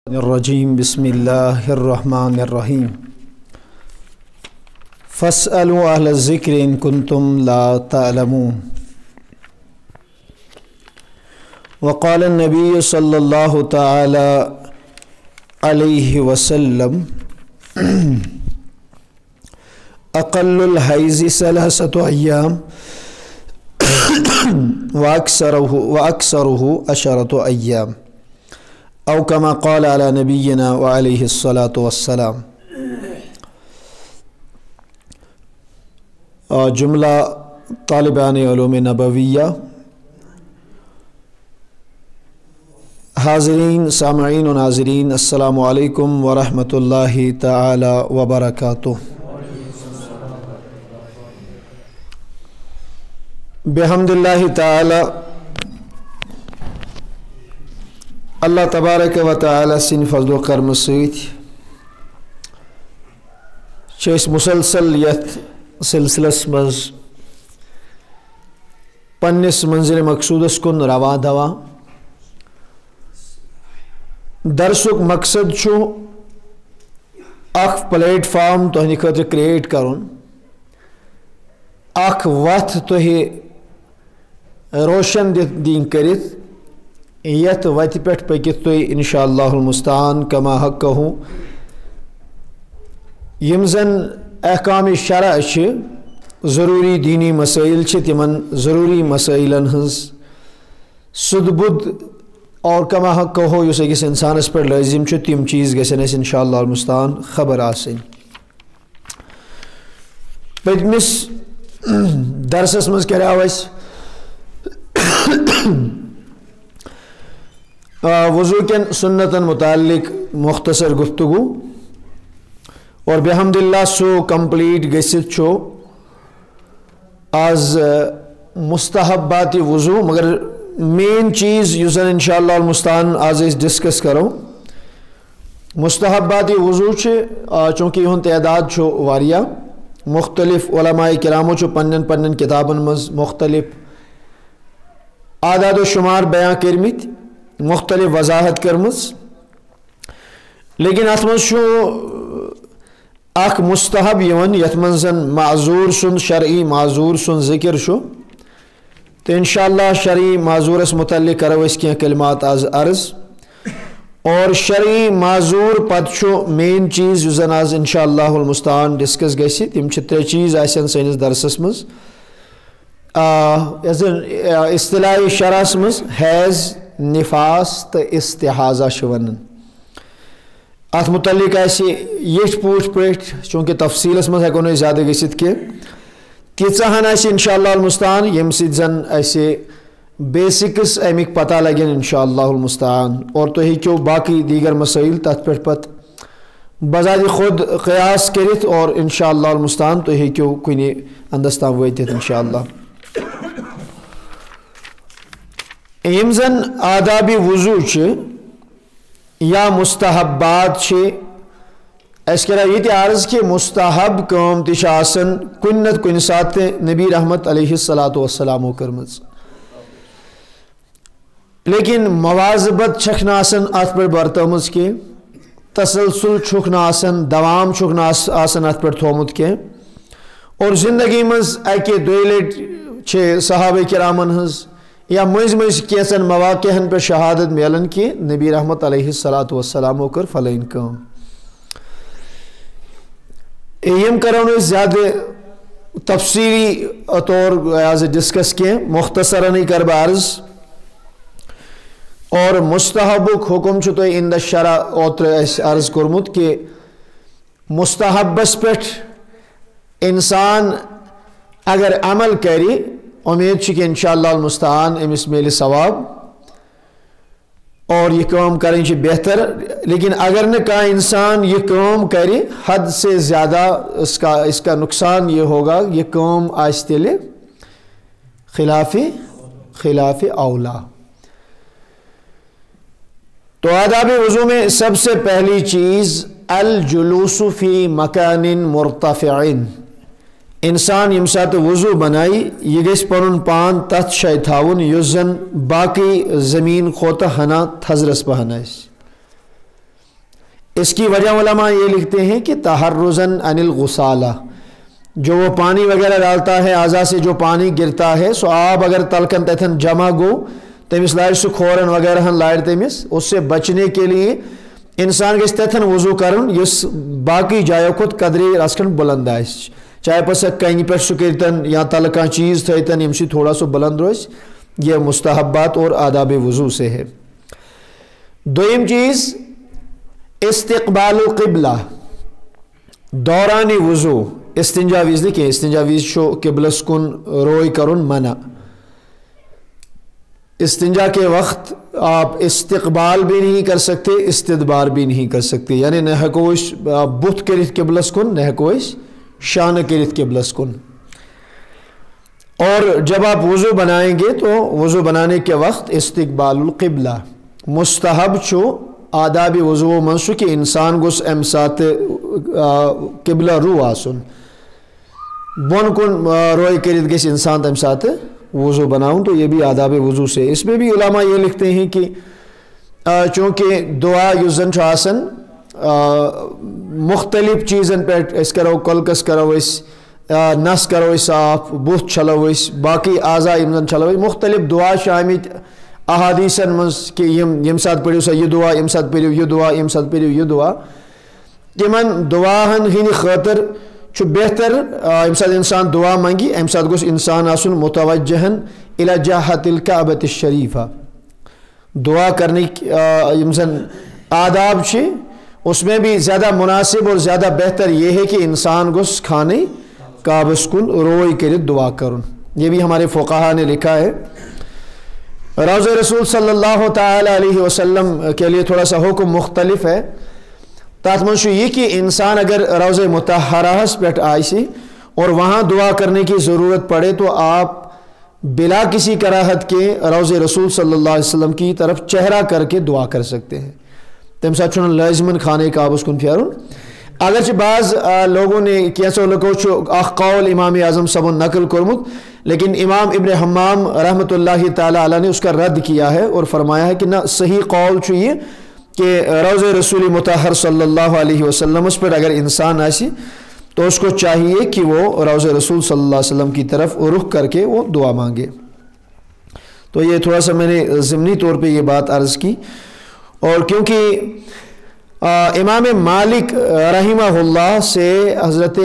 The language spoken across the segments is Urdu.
الرجیم بسم اللہ الرحمن الرحیم فاسألوا اہل الذکر ان کنتم لا تعلمون وقال النبی صلی اللہ تعالی علیہ وسلم اقل الحیض ثلاثۃ ایام واکثرہ عشرۃ ایام او کما قال علی نبینا وعلیہ الصلاۃ والسلام۔ جملہ طالبان علوم نبویہ، حاضرین سامعین و ناظرین، السلام علیکم ورحمۃ اللہ تعالی وبرکاتہ۔ بحمد اللہ تعالی اللہ تبارک و تعالی سن فضل و کرم سۭتۍ چھِ أسۍ مسلسل یتھ سلسلس منٛز پننس منزل مقصودس کن رواں دواں۔ درسُک مقصد چھُ اکھ پلیٹ فارم تُہنٛدِ خٲطرٕ کریٹ کرُن، اکھ وتھ تۄہہِ روشن دِنۍ کٔرِتھ یتھ وتہِ پٮ۪ٹھ پٔکِتھ تُہۍ انشاء اللہ المستعان کما حقہ یِم زن احکام شرع چھِ، ضروری دینی مسائل چھِ، تِمن ضروری مسائلن ہٕنٛز سُد بُد اور کما حقہ یُس أکِس انسانس پٮ۪ٹھ لٲزم چھُ، تِم چیٖز گژھن اَسہِ انشاء اللہ المستعان خبر آسٕنۍ۔ پٔتمِس درسس منٛز کریاو اَسہِ وضو کٮ۪ن سنتن متعلق مختصر گفتگو، اور بحمد اللہ سُہ کمپلیٹ گٔژھِتھ چھُ آز مستحبات وضو۔ مگر مین چیز یُس زن انشاء اللہ المستعان آز أسۍ ڈسکس کرو، مستحبات وضو چھِ، چوٗنٛکہِ یِہُنٛد تعداد چھُ واریاہ، مختلف علماء کرامو چھُ پننٮ۪ن پننٮ۪ن کتابن منٛز مختلف اعداد و شمار بیان کٔرمٕتۍ، مختلف وضاحت کٔرمٕژ، لیکن اتھ منٛز چھُ اکھ مستحب یِوان یتھ منٛز زن معذور سُنٛد شرعی معذور سُنٛد ذکر چھُ، تہٕ انشاء اللہ شرعی معذورس متعلق کرو أسۍ کینٛہہ کلمات آز عرض، اور شرعی معذور پتہٕ چھُ مین چیز یُس زن آز انشاء اللہ المستعان ڈسکس گژھِ، تِم چھِ ترٛےٚ چیٖز آسن سٲنِس درسس منٛز۔ یۄس زن اصطلاحی شرعس منٛز حیض، نفاس تہٕ استحاضہ چھِ ونان، اتھ متعلق آسہِ یِتھ پٲٹھۍ چوٗنٛکہِ تفصیلس منٛز ہٮ۪کو نہٕ أسۍ زیادٕ گٔژھِتھ کینٛہہ، تیٖژاہن آسہِ انشاء اللہ المستعان ییٚمہِ سۭتۍ زن اسہِ بیسکس امِکۍ پتہ لگن انشاء اللہ المستعان، اور تُہۍ ہیٚکِو باقٕے دیگر مسائل تتھ پٮ۪ٹھ پتہٕ بذاتِ خود قیاس کٔرِتھ، اور انشاء اللہ المستعان تُہۍ ہیٚکِو کُنہِ انٛدس تام وٲتِتھ انشاء اللہ۔ یِم زن آدابِ وضو چھِ یا مستحبات چھِ، اَسہِ کریاو یہِ تہِ عرض کہِ مستحب کٲم تہِ چھِ آسان کُنہِ نتہٕ کُنہِ ساتہٕ نبی رحمت علیہ الصلاۃ والسلامو کٔرمٕژ، لیکن مواظبت چھکھ نہٕ آسان اتھ پٮ۪ٹھ برتٲمٕژ کینٛہہ، تسلسل چھُکھ نہٕ آسان، دوام چھُکھ نہٕ آسان اتھ پٮ۪ٹھ تھومُت کینٛہہ، اور زندگی منٛز اکہِ دۄیہِ لٹہِ چھِ صحابہ کرامن ہٕنٛز یا مٔنٛزۍ مٔنٛزۍ کینٛژن مواقعن پٮ۪ٹھ شہادت میلان کہِ نبی رحمت علیہ الصلاۃ والسلامو کٔر فلٲنۍ کٲم۔ یِم کرو نہٕ أسۍ زیادٕ تفصیلی طور آز ڈسکس کینٛہہ، مختصرنٕے کرٕ بہٕ عرض۔ اور مستحبُک حکم چھُ تۄہہِ اِن دَ شرع اوترٕ اَسہِ عرض کوٚرمُت کہِ مستحبس پٮ۪ٹھ انسان اگر عمل کرِ، امید چھِ کہ انشاء اللہ المستعان أمِس میلہِ ثواب، اور یہ کٲم کرٕنۍ چھِ بہتر، لیکن اگر نہٕ کانٛہہ انسان یہ کٲم کرِ حد سے زیادہ اس کا نقصان یہ ہوگا، یہ کٲم آسہِ تیٚلہِ خلاف اولا۔ تو آداب وضو میں سب سے پہلی چیز الجلوس فی مکان مرتفع، انسان ییٚمہِ ساتہٕ وضو بنایہِ یہِ گژھِ پنُن پان تتھ جایہِ تھاوُن یُس زن باقٕے زمیٖن کھۄتہٕ ہنا تھزرس پہن آسہِ۔ اس کی وجہ علماء یہ لکھتے ہیں کہ تحرزاً عن الغسالہ، جو وہ پانی وغیرہ ڈالتا ہے اعضاء سے جو پانی گرتا ہے سو آب اگر تلکن تتھن جمع گو تمس لائر سہ کھورن وغیرہ لائر تمس، اس سے بچنے کے لیے انسان گژھِ تتھن وضو کرن یس باقی جایو کھت قدرے رسکن بلند آسہِ، چاہے پس کنہ پہ سہ کرتن یا تل کانٛہہ چیز تھٲیتن یم سی تھوڑا سا بلند روزِ، یہ مستحبات اور آداب وضو سے ہے۔ دویم چیز استقبال القبلہ، دوران وضو استنجا وز نہ استنجا وز قبلس کن روی کرن منع۔ استنجا کے وقت آپ استقبال بھی نہیں کر سکتے، استدبار بھی نہیں کر سکتے، یعنی نہ ہیکو بت کرت قبلس کن، نہ ہیکو شانہ کرت قبلس کن۔ اور جب آپ وضو بنائیں گے تو وضو بنانے کے وقت استقبال القبلہ مستحب چھو آداب وضو منسو کہ انسان گوس ام سات قبلہ رو آسن، بون کن روئی کرت گیس انسان تم ساتھ وضو بناؤں، تو یہ بھی آداب وضو سے۔ اس میں بھی علماء یہ لکھتے ہیں کہ چونکہ دعا یوزن آسن مختلف چیزن پہ اس کرو کلکس کرو اس نس کرو صاف، بت چھلو اس، باقی اعضاء یم چھلو، مختلف دعا آمت احادیثن مز کہ یم سات پڑھو سا یہ دعا، یم سات پڑھو یہ دعا، یم سات پڑھو یہ دعا، تمن دعاہن ہند خاطر چھو بہتر یم سات انسان دعا منگی ام سات گوس انسان آسن متوجہن الی جہت الکعبۃ الشریفہ، دعا کرنے یم زن آداب چھ اس میں بھی زیادہ مناسب اور زیادہ بہتر یہ ہے کہ انسان گوس کھانے کعبس کن روئی کرت دعا کرن، یہ بھی ہمارے فقہا نے لکھا ہے۔ روضہ رسول صلی اللہ تعالی علیہ وسلم کے لیے تھوڑا سا حکم مختلف ہے، تات منشو یہ کہ انسان اگر روضہ مطہرہ پہ آئیسی اور وہاں دعا کرنے کی ضرورت پڑے تو آپ بلا کسی کراہت کے روضہ رسول صلی اللہ علیہ وسلم کی طرف چہرہ کر کے دعا کر سکتے ہیں، تم ساتھ چھوڑن لازمن کھانے کعبس کن پھیرن۔ اگرچہ بعض لوگوں نے کیسو لوگوں اخ قول امام اعظم صبن نقل کرمت، لیکن امام ابن حمام رحمۃ اللہ تعالی علیہ نے اس کا رد کیا ہے اور فرمایا ہے کہ نہ صحیح قول چاہیے کہ روضہ رسول مطہر صلی اللہ علیہ وسلم اس پر اگر انسان آسی تو اس کو چاہیے کہ وہ روضہ رسول صلی اللہ علیہ وسلم کی طرف رخ کر کے وہ دعا مانگے۔ تو یہ تھوڑا سا میں نے ضمنی طور پہ یہ بات عرض کی، اور کیونکہ امام مالک رحمہ اللہ سے حضرت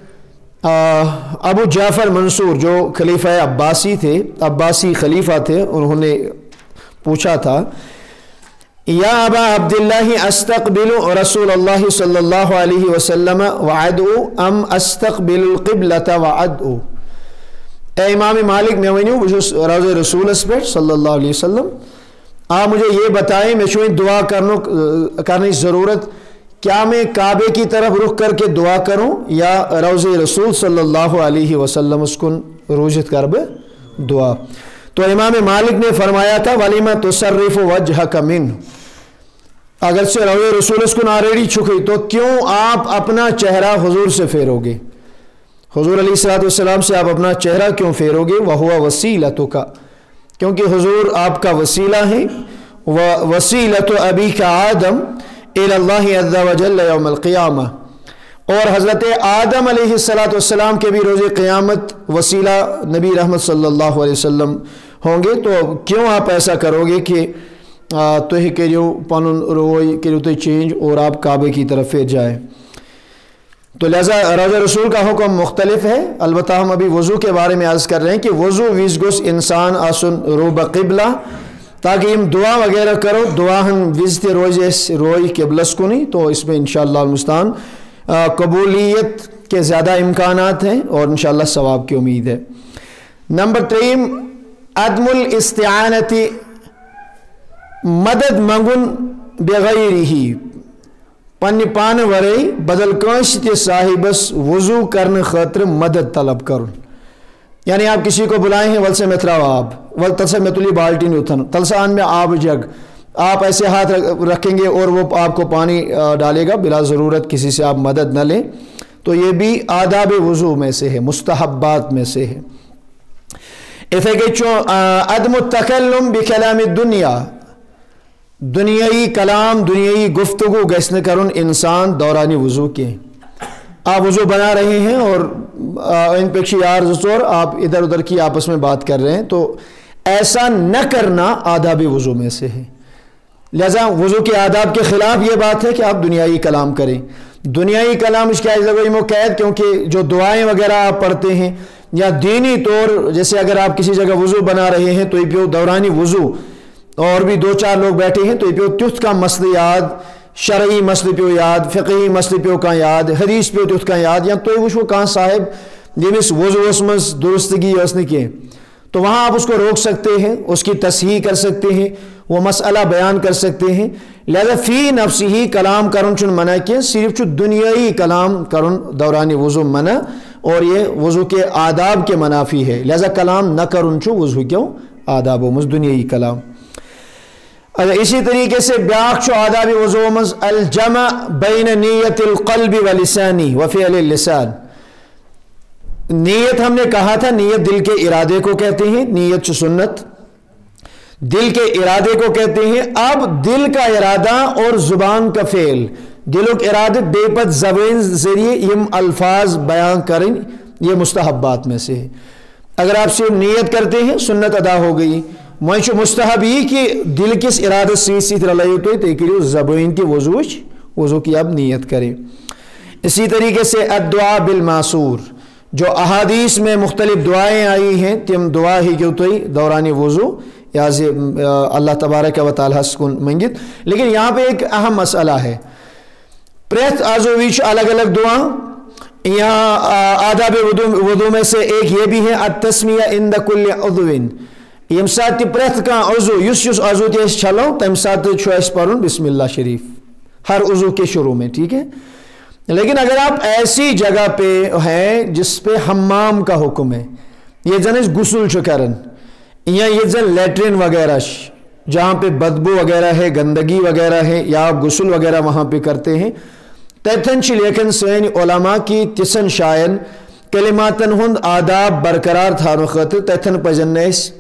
ابو جعفر منصور جو خلیفہ عباسی تھے، عباسی خلیفہ تھے، انہوں نے پوچھا تھا یا ابا عبداللہ استقبل رسول اللہ صلی اللہ علیہ وسلم وعدعو ام استقبل القبلۃ وعدعو، اے امام مالک میں ونیو بجھس روضہ رسول اسپیٹ صلی اللہ علیہ وسلم، آپ مجھے یہ بتائیں میں چھوئیں دعا کرنے ضرورت، کیا میں کعبے کی طرف رخ کر کے دعا کروں یا روضہ رسول صلی اللہ علیہ وسلم اس کن روجت کرب دعا؟ تو امام مالک نے فرمایا تھا ولیما تصرف وجہک منہ، اگر سے روضہ رسول اس کن آریڈی چھکی تو کیوں آپ اپنا چہرہ حضور سے پھیرو گے، حضور علیہ السلام سے آپ اپنا چہرہ کیوں پھیرو گے؟ وَهُوَ وَسِيلَتُكَ، کیونکہ حضور آپ کا وسیلہ ہے، وَوَسِيلَةُ أَبِيكَ آدم إِلَى اللَّهِ عَزَّ وَجَلَّ يَوْمَ الْقِيَامَةِ، اور حضرت آدم علیہ السلام کے بھی روز قیامت وسیلہ نبی رحمت صلی اللہ علیہ وسلم ہوں گے، تو کیوں آپ ایسا کرو گے کہ تو ہی کریو پانون روئی کریو تو چینج اور آپ کعبے کی طرف پھر جائیں؟ تو لہذا روضہ رسول کا حکم مختلف ہے، البتہ ہم ابھی وضو کے بارے میں عرض کر رہے ہیں کہ وضو ویز گوس انسان آسن رو بقبلہ، تاکہ ہم دعا وغیرہ کرو دعا ہم وزتے روئی قبلس کو نہیں، تو اس میں انشاءاللہ المستعان قبولیت کے زیادہ امکانات ہیں اور انشاءاللہ ثواب کی امید ہے۔ نمبر 3 عدم الاستعانت، مدد منگن بغیرہی، پنہ پان ورے بدل کانس تے صاحبس وضو کرنے خاطر مدد طلب کرن، یعنی آپ کسی کو بلائیں ہیں ول سے میں تراو آب، ول تل سے میں تلی بالٹی نہیں اتھن، تل سے آن میں آب جگ، آپ ایسے ہاتھ رکھیں گے اور وہ آپ کو پانی ڈالے گا بلا ضرورت کسی سے آپ مدد نہ لیں، تو یہ بھی آداب وضو میں سے ہے، مستحبات میں سے ہے۔ اتھے کہ عدم التکلم بکلام الدنیا، دنیائی کلام دنیائی گفتگو گژھِ نہٕ کرُن انسان دورانی وضو کینٛہہ. آپ وضو بنا رہے ہیں اور ان پک یار زٕ ژور آپ ادھر ادھر کی آپس میں بات کر رہے ہیں تو ایسا نہ کرنا آداب وضو میں سے ہے. لہذا وضو کے آداب کے خلاف یہ بات ہے کہ آپ دنیائی کلام کریں. دنیائی کلام اس کا قید کیونکہ جو دعائیں وغیرہ آپ پڑھتے ہیں یا دینی طور جیسے اگر آپ کسی جگہ وضو بنا رہے ہیں تو یہ پیو دورانی وضو اور بھی دو چار لوگ بیٹھے ہیں تو یہ پیو تیُتھ کا مسئلہ یاد شرعی مسئلہ پیو یاد فقہی مسئلہ پیو کا یاد حدیث پیو تیُتھ کا یاد یا تو وچھو کہاں صاحب یمس وضوس مز درستگی ٲس نہٕ کینٛہہ تو وہاں آپ اس کو روک سکتے ہیں اس کی تصحیح کر سکتے ہیں وہ مسئلہ بیان کر سکتے ہیں. لہذا فی نفس ہی کلام کرن چھن منع کینٛہہ صرف چھُ دنیائی کلام کرن دورانی وضو منع اور یہ وضو کے آداب کے منافی ہے. لہذا کلام نہ کرن چھُ وضو کیوں آدابو مز دنیائی کلام. اسی طریقے سے بیاکھ چھُ آداب وضو مز الجمع بین نیت القلب ولسانی وفعل اللسان. نیت ہم نے کہا تھا نیت دل کے ارادے کو کہتے ہیں. نیت چھُ سنت دل کے ارادے کو کہتے ہیں. اب دل کا ارادہ اور زبان کا فعل دلک ارادہ بے پت زبان ذریعے یم الفاظ بیان کریں یہ مستحبات میں سے ہے. اگر آپ صرف نیت کرتے ہیں سنت ادا ہو گئی. وہیں چھُ مستحب یہ کہ دل کس ارادہ ست رلائیو تُہۍ کٔرِو زبان کی وضو کی اب نیت کریں. اسی طریقے سے الدعاء بالمعصور جو احادیث میں مختلف دعائیں آئی ہیں تم دعا ہی کیوں تو دورانی وضو یا اللہ تبارک و تعالیٰ کن منگت. لیکن یہاں پہ ایک اہم مسئلہ ہے پریت آزویش الگ الگ دعا یہاں آداب وضو میں سے ایک یہ بھی ہے التسمیہ عند کل عضو یم سات پریت کا عضو یس عضو تی چھلو تم سات پڑھن بسم اللہ شریف ہر عضو کے شروع میں ٹھیک ہے. لیکن اگر آپ ایسی جگہ پہ ہیں جس پہ حمام کا حکم ہے یہ زن غسل کرن یا یہ زن لیٹرین وغیرہ جہاں پہ بدبو وغیرہ ہے گندگی وغیرہ ہے یا آپ غسل وغیرہ وہاں پہ کرتے ہیں تتن لیکن سین علماء کی تسن شائن کلماتن ہند آداب برقرار تھانو خاطر تتن پزن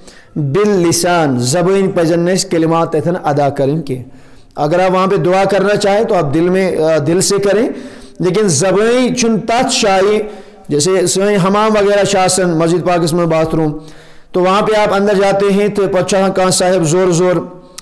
باللسان زبان پزن کلمات تتن ادا کریں کہ اگر آپ وہاں پہ دعا کرنا چاہیں تو آپ دل سے کریں لیکن زبان چھن تت شائی جیسے سوئیں حمام وغیرہ شاسن مسجد پاکس میں باتھ روم تو وہاں پہ آپ اندر جاتے ہیں تو پچھا کہاں صاحب زور زور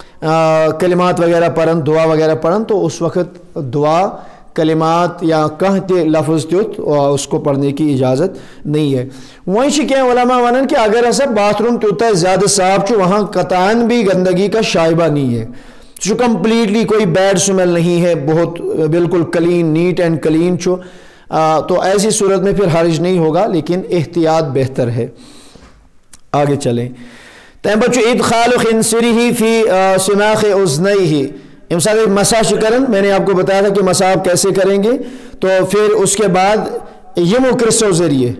کلمات وغیرہ پڑھن دعا وغیرہ پڑھن تو اس وقت دعا کلمات یا کہاں تے لفظ تیت اس کو پڑھنے کی اجازت نہیں ہے. وہیں کیا علماء ونن کہ اگر ایسا باتھ روم تیوتا زیادہ صاف چھو وہاں قطعاً بھی گندگی کا شائبہ نہیں ہے جو کمپلیٹلی کوئی بیڈ سمیل نہیں ہے بہت بالکل کلین نیٹ اینڈ کلین چھو تو ایسی صورت میں پھر حرج نہیں ہوگا لیکن احتیاط بہتر ہے. آگے چلیں تم بچو ادخال خنصره فی سماخ اذنیہ ام ساتھ مساج کرن میں نے آپ کو بتایا تھا کہ مساج کیسے کریں گے تو پھر اس کے بعد یم کرسو ذریعے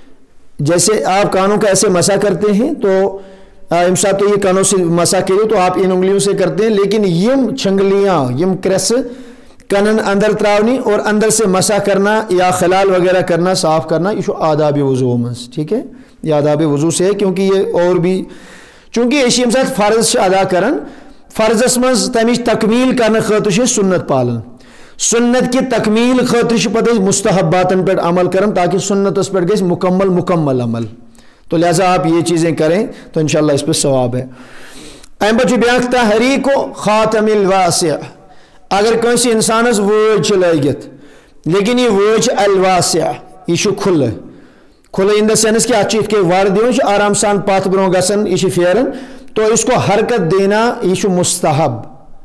جیسے آپ کانوں کا ایسے مسا کرتے ہیں تو ام ساتھ تو یہ کانوں سے مسا کرے تو آپ ان انگلیوں سے کرتے ہیں لیکن یم چھنگلیاں یم کرس کنن اندر تراؤنی اور اندر سے مسا کرنا یا خلال وغیرہ کرنا صاف کرنا یہ آداب وضو مز ٹھیک ہے یہ آداب وضو سے ہے کیونکہ یہ اور بھی چونکہ یہ یم ساتھ فرض ادا کرن فرضس مز تمچ تکمیل کرنے خاطر سنت پالن سنت کی تکمیل خاطر پتہ مستحباتن پہ عمل کرن تاکہ سنتس پہ گژھِ مکمل عمل تو لہذا آپ یہ چیزیں کریں تو انشاءاللہ اس پہ ثواب ہے. ام بچ بیاکھ تحریک خاتم الواسع اگر کنسی انسانس ووج لگت لیکن یہ ووج الواسع یہ کھلے ان دا سینس کہ ات کے ور دن آرام سان پت برو گسن یہ پھیرن تو اس کو حرکت دینا یہ مستحب.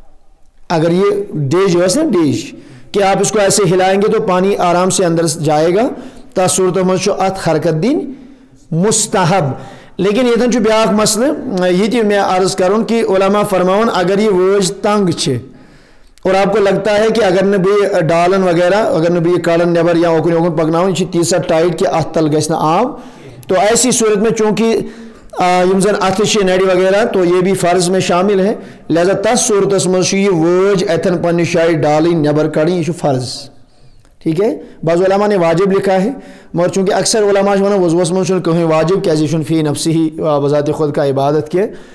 اگر یہ ڈیج ہو نا ڈیج کہ آپ اس کو ایسے ہلائیں گے تو پانی آرام سے اندر جائے گا تس صورتوں مز ات حرکت دین مستحب. لیکن یہ بیاکھ مسئلہ یہ میں عرض کروں کہ علماء فرماون اگر یہ ووج تنگ چھے اور آپ کو لگتا ہے کہ اگر نہ ڈالن وغیرہ اگر نہ کڑن نبر یا اوکن پکناؤن یہ تیسا ٹائٹ کہ ات تل گژھِ نہ آب تو ایسی صورت میں چونکہ یم زن اتھ نڑ وغیرہ تو یہ بھی فرض میں شامل ہے لہذا تس صورتس مز یہ ووج اتن پنہ جائے ڈالن نبر کڑن یہ فرض ٹھیک ہے. بعض علماء نے واجب لکھا ہے مگر چونکہ اکثر علماء ونان وضوس مز کہیں واجب کیا فی نفسی ہی بذات خود کا عبادت کے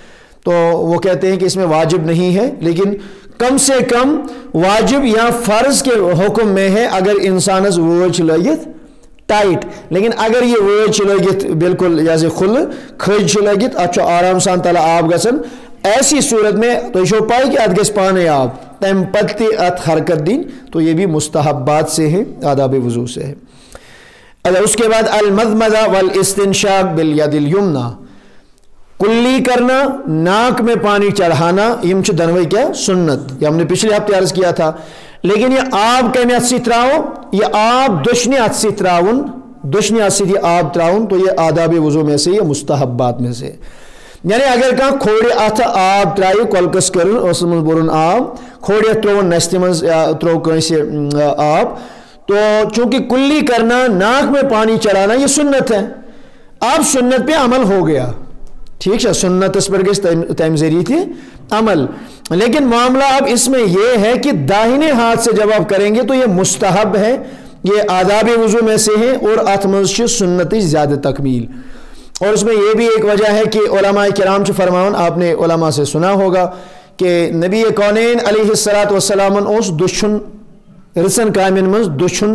تو وہ کہتے ہیں کہ اس میں واجب نہیں ہے، لیکن کم سے کم واجب یا فرض کے حکم میں ہے اگر انسان ووج چلائیت ٹائٹ، لیکن اگر یہ ووج چلائیت بالکل جیسے کھل کھج چلائیت اچھا آرام سان تلا آب گسن، ایسی صورت میں تو یہ پائی کہ ات گس پانے آب تم پتہ ات حرکت دین، تو یہ بھی مستحبات سے ہے، آداب وضو سے ہے۔ اس کے بعد المضمضہ والاستنشاق بالید الیمنی، کلی کرنا، ناک میں پانی چڑھانا، یم چھ دنوئی کیا سنت، یہ ہم نے پچھلے ہفتے عرض کیا تھا، لیکن یہ آب کمی ات سی تراؤ، یہ آب دشنی ات سی تراؤن، دشنی ات سی آب تراؤن، تو یہ آداب وضو میں سے، یہ مستحبات میں سے، یعنی اگر کہاں کھوڑے ات آب ترائی کلکس کرن اس من برن آب، کھوڑے ترون نستی من ترو کنسی آب، تو چونکہ کلی کرنا، ناک میں پانی چڑھانا یہ سنت ہے، اب سنت پہ عمل ہو گیا، ٹھیک ہے، سنت اس پر گس تم ذریعے تھی عمل، لیکن معاملہ اب اس میں یہ ہے کہ داہنے ہاتھ سے جب آپ کریں گے تو یہ مستحب ہے، یہ آداب وضو میں سے ہے، اور اتمز سنتی زیادہ تکمیل، اور اس میں یہ بھی ایک وجہ ہے کہ علماء کرام چھ فرماون، آپ نے علماء سے سنا ہوگا کہ نبی کونین علیہ السلام اس دشن رسن کامن مز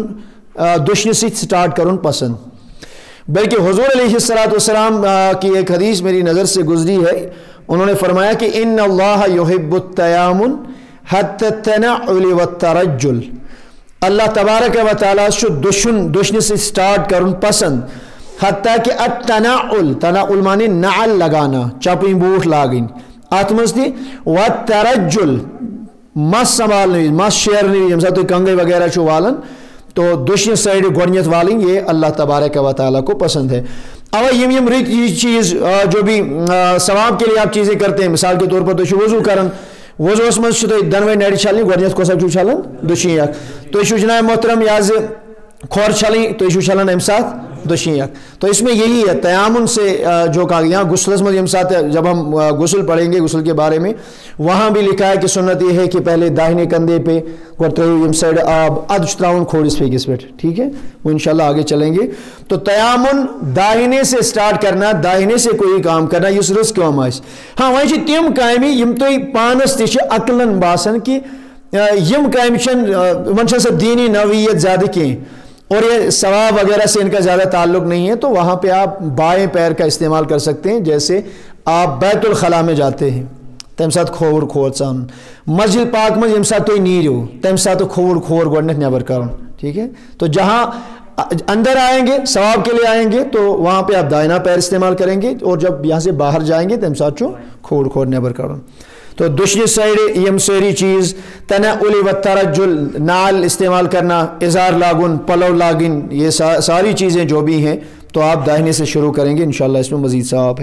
دشن ست سٹارٹ کرن پسند، بلکہ حضور علیہ السلام کی ایک حدیث میری نظر سے گزری ہے، انہوں نے فرمایا کہ ان اللہ یحب التیامن حتی التنعل والترجل، اللہ تبارک و تعالیٰ شو دشن سے سٹارٹ کرن پسند، حتیٰ کہ تنعل معنی نعل لگانا، چپیں بوٹ لاگن، آتمز تھی والترجل مس سنبھالنے، مس شیرنے، یم ساتھ کنگے وغیرہ چھو والن، تو دشن سائڈ گونیت والیں، یہ اللہ تبارک و تعالیٰ کو پسند ہے۔ اب یم چیز جو بھی ثواب کے لیے آپ چیزیں کرتے ہیں، مثال کے طور پر تو وضو کرن، وضو اس میں تو دنوے نیڑ چھلیں، گونیت کو سب چھو چھلن دشن یک، تو جناب محترم یاز کھور چھلیں تو چھلن ام ساتھ دشن یک، تو اس میں یہی ہے تیامن سے جو کہا گیا، غسل میں یم ساتھ جب ہم غسل پڑھیں گے غسل کے بارے میں، وہاں بھی لکھا ہے کہ سنت یہ ہے کہ پہلے داہنے کندھے پہ یم سائڈ آب اد چتراؤن کھوڑس پہ کس پیٹ، ٹھیک ہے، وہ انشاءاللہ آگے چلیں گے۔ تو تیامن داہنے سے سٹارٹ کرنا، داہنے سے کوئی کام کرنا، اس رس کم آس، ہاں وہی تم کامہ یم تھی پانس تہ عقلن باسان کہ یم کامہ چھ سا دینی نوعیت زیادہ کی، اور یہ ثواب وغیرہ سے ان کا زیادہ تعلق نہیں ہے، تو وہاں پہ آپ بائیں پیر کا استعمال کر سکتے ہیں، جیسے آپ بیت الخلاء میں جاتے ہیں تم ساتھ کھور ژان، مسجد پاک میں یم ساتھ تھی نیرو تم ساتھ کھور گۄڈنیتھ نیبر کرن، ٹھیک ہے، تو جہاں اندر آئیں گے ثواب کے لیے آئیں گے تو وہاں پہ آپ دائنا پیر استعمال کریں گے، اور جب یہاں سے باہر جائیں گے تم ساتھ کھور نیبر کرن، تو دوسری سائڈ یم ساری چیز تنعل و ترجل، نال استعمال کرنا، ازار لاگن، پلو لاگن، یہ ساری چیزیں جو بھی ہیں تو آپ داہنے سے شروع کریں گے، انشاءاللہ اس میں مزید ثواب ہے۔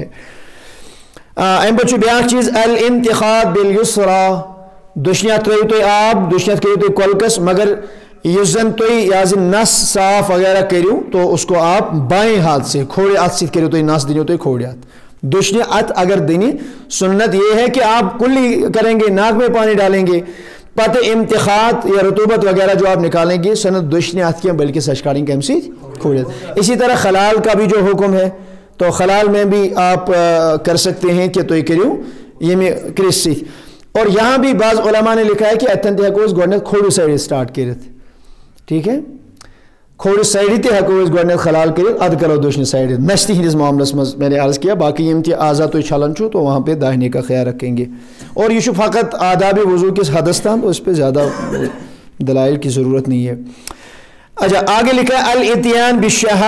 ام بچو بیاکھ چیز الانتخاب بالیسرا، دشنیات ترٲیِو تُہۍ آب، دشنیات کٔرِو تُہۍ کۄلکس، مگر یُس زن تُہۍ یہِ نس صاف وغیرہ کٔرِو تو اس کو آپ بائیں ہاتھ سے کھوڑے ہاتھ سے کٔرِو تُہۍ نس دِنِو تُہۍ کھوڑے ہاتھ، دشنی ات اگر دینی، سنت یہ ہے کہ آپ کلی کریں گے، ناک میں پانی ڈالیں گے، پتہ امتخاط یا رطوبت وغیرہ جو آپ نکالیں گے سنت دشنی ات کی، بلکہ سچ کاڑیں گے امسی کھوڑے۔ اسی طرح خلال کا بھی جو حکم ہے تو خلال میں بھی آپ کر سکتے ہیں کہ تو یہ کریو یہ میں کرس سی، اور یہاں بھی بعض علماء نے لکھا ہے کہ اتن تہ ہکو گۄڈنیتھ کھوڑ سائڈ سٹارٹ کرت، ٹھیک ہے، کھوڑ سائڈ تہ ہکو گۄڈنیتھ خلال کرت، اد کرو دشنی سائڈ، نشتی ہندس معاملس مز میں نے عرض کیا، باقی یم تہ اعضا تھی چھلن چھو تو وہاں پہ داہنے کا خیال رکھیں گے، اور یہ فقط آداب وضو کس حدس تام، تو اس پہ زیادہ دلائل کی ضرورت نہیں ہے۔ اچھا آگے لکھا ہے الاتیان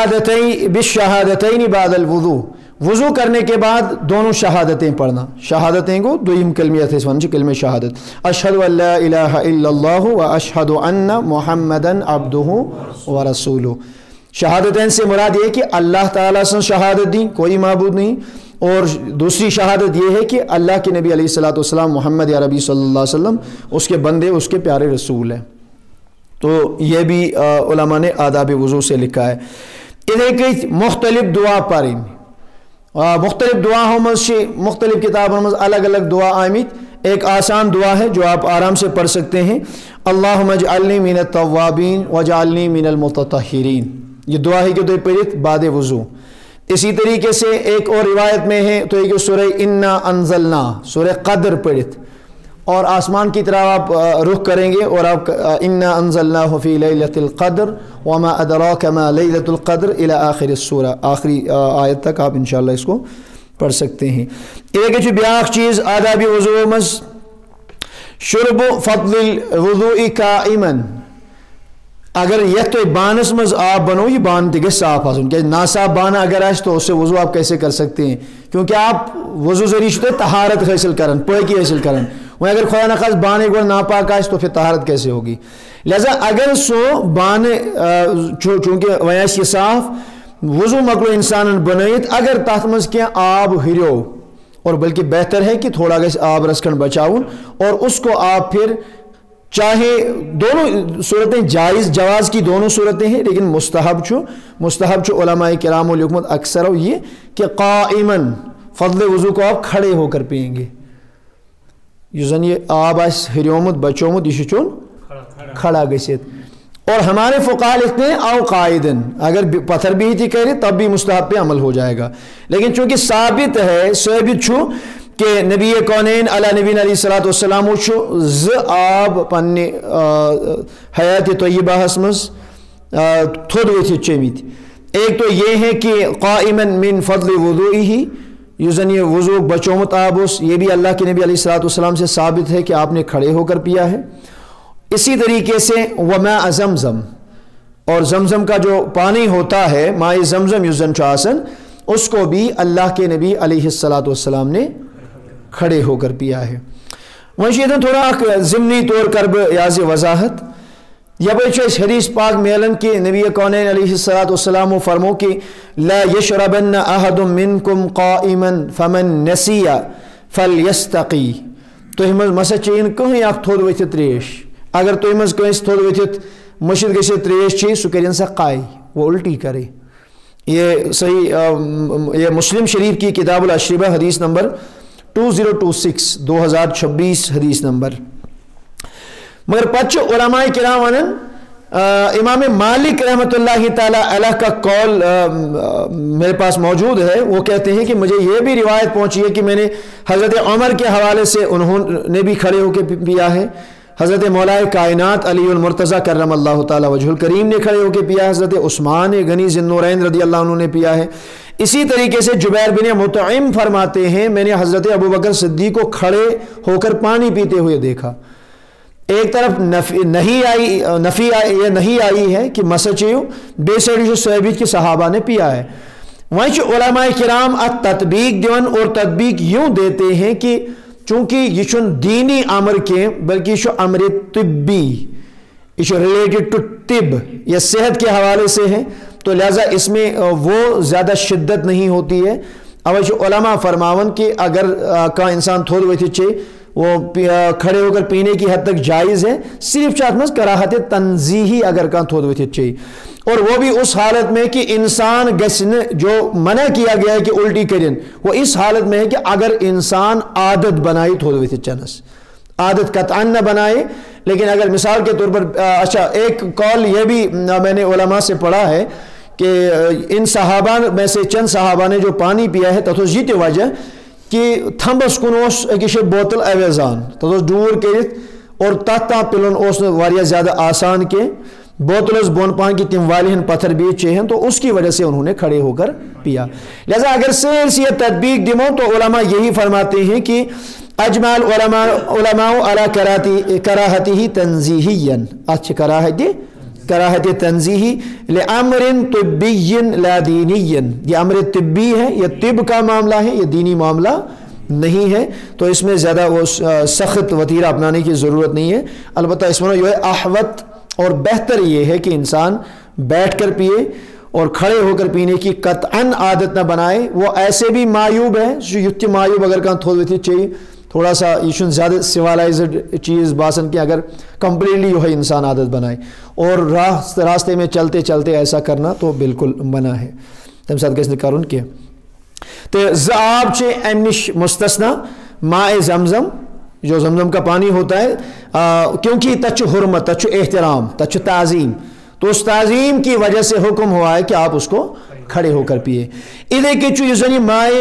بالشہادتین بعد الوضو، وضو کرنے کے بعد دونوں شہادتیں پڑھنا، شہادتیں کو دویم کلمیت ہے سمجھ کلمہ شہادت، اشہد ان لا الہ الا اللہ و اشہد ان محمدن عبدہ و رسولہ، شہادتین سے مراد یہ کہ اللہ تعالیٰ سے شہادت دیں کوئی معبود نہیں، اور دوسری شہادت یہ ہے کہ اللہ کے نبی علیہ السلام محمد یا ربی صلی اللہ علیہ وسلم اس کے بندے اس کے پیارے رسول ہیں، تو یہ بھی علماء نے آداب وضو سے لکھا ہے۔ ادھر مختلف دعا پڑھیں، مختلف دعاؤں میں مختلف کتابوں میں الگ الگ دعا آمت، ایک آسان دعا ہے جو آپ آرام سے پڑھ سکتے ہیں، اللہم اجعلنی من التوابین واجعلنی من المتطہرین، یہ دعا ہے کہ تو پڑھت بعد وضو۔ اسی طریقے سے ایک اور روایت میں ہے تو یہ کہ سورہ انا انزلنا سورہ قدر پڑھت اور آسمان کی طرف آپ رخ کریں گے اور آپ انا انزلناہ فی لیلۃ القدر وما ادراک ما لیلۃ القدر الی آخر السورہ، آخری آیت تک آپ انشاءاللہ اس کو پڑھ سکتے ہیں۔ ایک بیاکھ چیز آداب وضو مز شرب فضل الوضوء قائما، اگر یہ تو بانس مز آپ بنو یہ بان تہ صاف آسن، کہ ناصاف بانا اگر آس تو اس سے وضو آپ کیسے کر سکتے ہیں، کیونکہ آپ وضو ذریعے طہارت حاصل کرن، پاکی حاصل کرن، وہ اگر خدا نخواست بانے گوڑ ناپاک آس تو پھر طہارت کیسے ہوگی؟ لہذا اگر سو بانے چونکہ ویس یہ صاف وضو مکلو انسان بنائیت، اگر تحت مز کیا آب ہریو اور بلکہ بہتر ہے کہ تھوڑا گیس آب رسکن بچاؤن اور اس کو آپ پھر چاہے دونوں صورتیں جواز کی دونوں صورتیں ہیں، لیکن مستحب چھو علماء کرام و لکمت اکثر ہو یہ کہ قائمن فضل وضو کو آپ کھڑے ہو کر پئیں گے، یوزن یہ آب آس ہریومت بچومت یہ چون کھڑا گسیت، اور ہمارے فقہاء لکھتے ہیں او قائدن، اگر پتھر بھی تھی کرے تب بھی مستحب پہ عمل ہو جائے گا، لیکن چونکہ ثابت ہے ثابت چھو کہ نبی کونین علی نبی علیہ الصلوۃ والسلام چھو ز آب پنہ حیات طیبہ ہسمز تھوڑ ویتھی چیمیت، ایک تو یہ ہے کہ قائمن من فضل وضوئہ یوزن یہ وضو بچومت آب اس، یہ بھی اللہ کے نبی علیہ الصلوۃ والسلام سے ثابت ہے کہ آپ نے کھڑے ہو کر پیا ہے۔ اسی طریقے سے وماء زمزم، اور زمزم کا جو پانی ہوتا ہے ماء زمزم یوزن چاسن، اس کو بھی اللہ کے نبی علیہ الصلوۃ والسلام نے کھڑے ہو کر پیا ہے۔ وہیں شیطان تھوڑا ضمنی طور کرب یاز وضاحت یا بچے اس حدیث پاک میلن کے نبی کونین علیہ الصلوۃ والسلام فرمو کہ لا یشربن احد منکم قائما فمن نسی فلیستقی، تو ہمز مسا چین کہیں اخ تھوڑ ویتھ تریش، اگر تو ہمز کہیں تھوڑ ویتھ مشد گشے تریش چی سو کرین سا قائی وہ الٹی کرے۔ یہ صحیح یہ مسلم شریف کی کتاب الاشربہ حدیث نمبر 2026 2026 حدیث نمبر۔ مگر پچ علماء کرام ونن امام مالک رحمۃ اللہ تعالی علیہ کا قول میرے پاس موجود ہے، وہ کہتے ہیں کہ مجھے یہ بھی روایت پہنچی ہے کہ میں نے حضرت عمر کے حوالے سے انہوں نے بھی کھڑے ہو کے پیا ہے، حضرت مولا کائنات علی المرتضی کرم اللہ تعالی وجہ الکریم نے کھڑے ہو کے پیا ہے، حضرت عثمان غنی ذی النورین رضی اللہ عنہ نے پیا ہے۔ اسی طریقے سے جبیر بن مطعم فرماتے ہیں میں نے حضرت ابوبکر صدیق کو کھڑے ہو کر پانی پیتے ہوئے دیکھا۔ ایک طرف نفی آئی ہے کہ مسچیو بے سیڑی جو صحابیت کے صحابہ نے پیا ہے، وہیں علماء کرام تطبیق دیون اور تطبیق یوں دیتے ہیں کہ چونکہ یہ چھن دینی امر کے بلکہ یہ امر طبی، یہ ریلیٹڈ ٹو طب یا صحت کے حوالے سے ہے، تو لہٰذا اس میں وہ زیادہ شدت نہیں ہوتی ہے۔ اب علماء فرماون کہ اگر کا انسان تھوڑ ویتھ چے وہ کھڑے ہو کر پینے کی حد تک جائز ہے، صرف چاہت مز کراہت تنزیہی اگر کا تھوڑ ویتھ چے، اور وہ بھی اس حالت میں کہ انسان گسن جو منع کیا گیا ہے کہ الٹی کرن، وہ اس حالت میں ہے کہ اگر انسان عادت بنائی تھوڑ ویتھ چنس، عادت قطعا نہ بنائے، لیکن اگر مثال کے طور پر اچھا ایک قول یہ بھی میں نے علماء سے پڑھا ہے کہ ان صحابہ میں سے چند صحابہ نے جو پانی پیا ہے تتھ یہ وجہ کہ تھمبس کن اکس بوتل اویزان تتھ ڈور کرت اور تت تا پلن واریاہ زیادہ آسان کے بوتل بون پان کی تم والہن پتھر بیچ چے ہیں، تو اس کی وجہ سے انہوں نے کھڑے ہو کر پیا۔ لہذا اگر سیلس یہ تطبیق دمو تو علماء یہی فرماتے ہیں کہ اجمع علماء علی کراہتہ تنزیہیا، اچھ کراہت تنزیہی لامر طبی لا دینی، یہ امر طبی ہے، یہ طب کا معاملہ ہے، یہ دینی معاملہ نہیں ہے، تو اس میں زیادہ وہ سخت وتیرہ اپنانے کی ضرورت نہیں ہے۔ البتہ اس میں جو ہے احوط اور بہتر یہ ہے کہ انسان بیٹھ کر پیے اور کھڑے ہو کر پینے کی قطعاً عادت نہ بنائے۔ وہ ایسے بھی معیوب ہے جو یت معیوب اگر کہاں تھوڑی تھی چاہیے تھوڑا سا یہ زیادہ سوالائزڈ چیز باسن کہ اگر کمپلیٹلی جو ہے انسان عادت بنائے اور راستے میں چلتے چلتے ایسا کرنا تو بالکل منع ہے۔ تم ساتھ کس نے کرن کیا تو زعاب چے امنش مستثنا ماء زمزم، جو زمزم کا پانی ہوتا ہے کیونکہ تچ حرمت، تچ احترام، تچ تعظیم، تو اس تعظیم کی وجہ سے حکم ہوا ہے کہ آپ اس کو کھڑے ہو کر پیے ادھے کچھ یہ مائے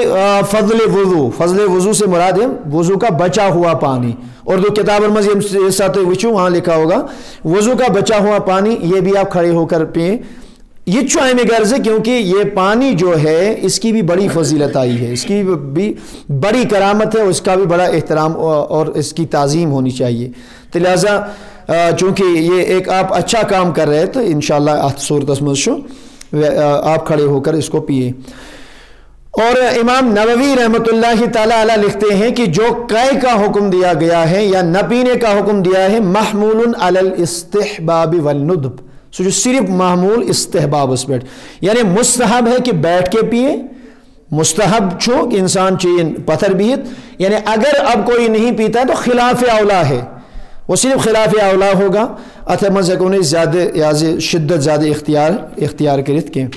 فضل وضو سے مراد ہے وضو کا بچا ہوا پانی اردو کتابوں میں یہ ساتھ وچو وہاں لکھا ہوگا وضو کا بچا ہوا پانی یہ بھی آپ کھڑے ہو کر پئیں یہ چوائیں غرض ہے کیونکہ یہ پانی جو ہے اس کی بھی بڑی فضیلت آئی ہے اس کی بھی بڑی کرامت ہے اس کا بھی بڑا احترام اور اس کی تعظیم ہونی چاہیے تو لہٰذا چونکہ یہ ایک آپ اچھا کام کر رہے ہیں تو انشاءاللہ ات صورت مزشو آپ کھڑے ہو کر اس کو پیے اور امام نووی رحمۃ اللہ تعالیٰ علیہ لکھتے ہیں کہ جو قے کا حکم دیا گیا ہے یا نہ پینے کا حکم دیا ہے محمول علی الاستحباب والندب سو جو صرف معمول استحباب اس بیٹھ یعنی مستحب ہے کہ بیٹھ کے پیے مستحب چھو کہ انسان چاہیے پتھر بیت یعنی اگر اب کوئی نہیں پیتا ہے تو خلاف اولا ہے وہ صرف خلاف اولا ہوگا اتھے مزہ زیادہ یا شدت زیادہ اختیار کرت کے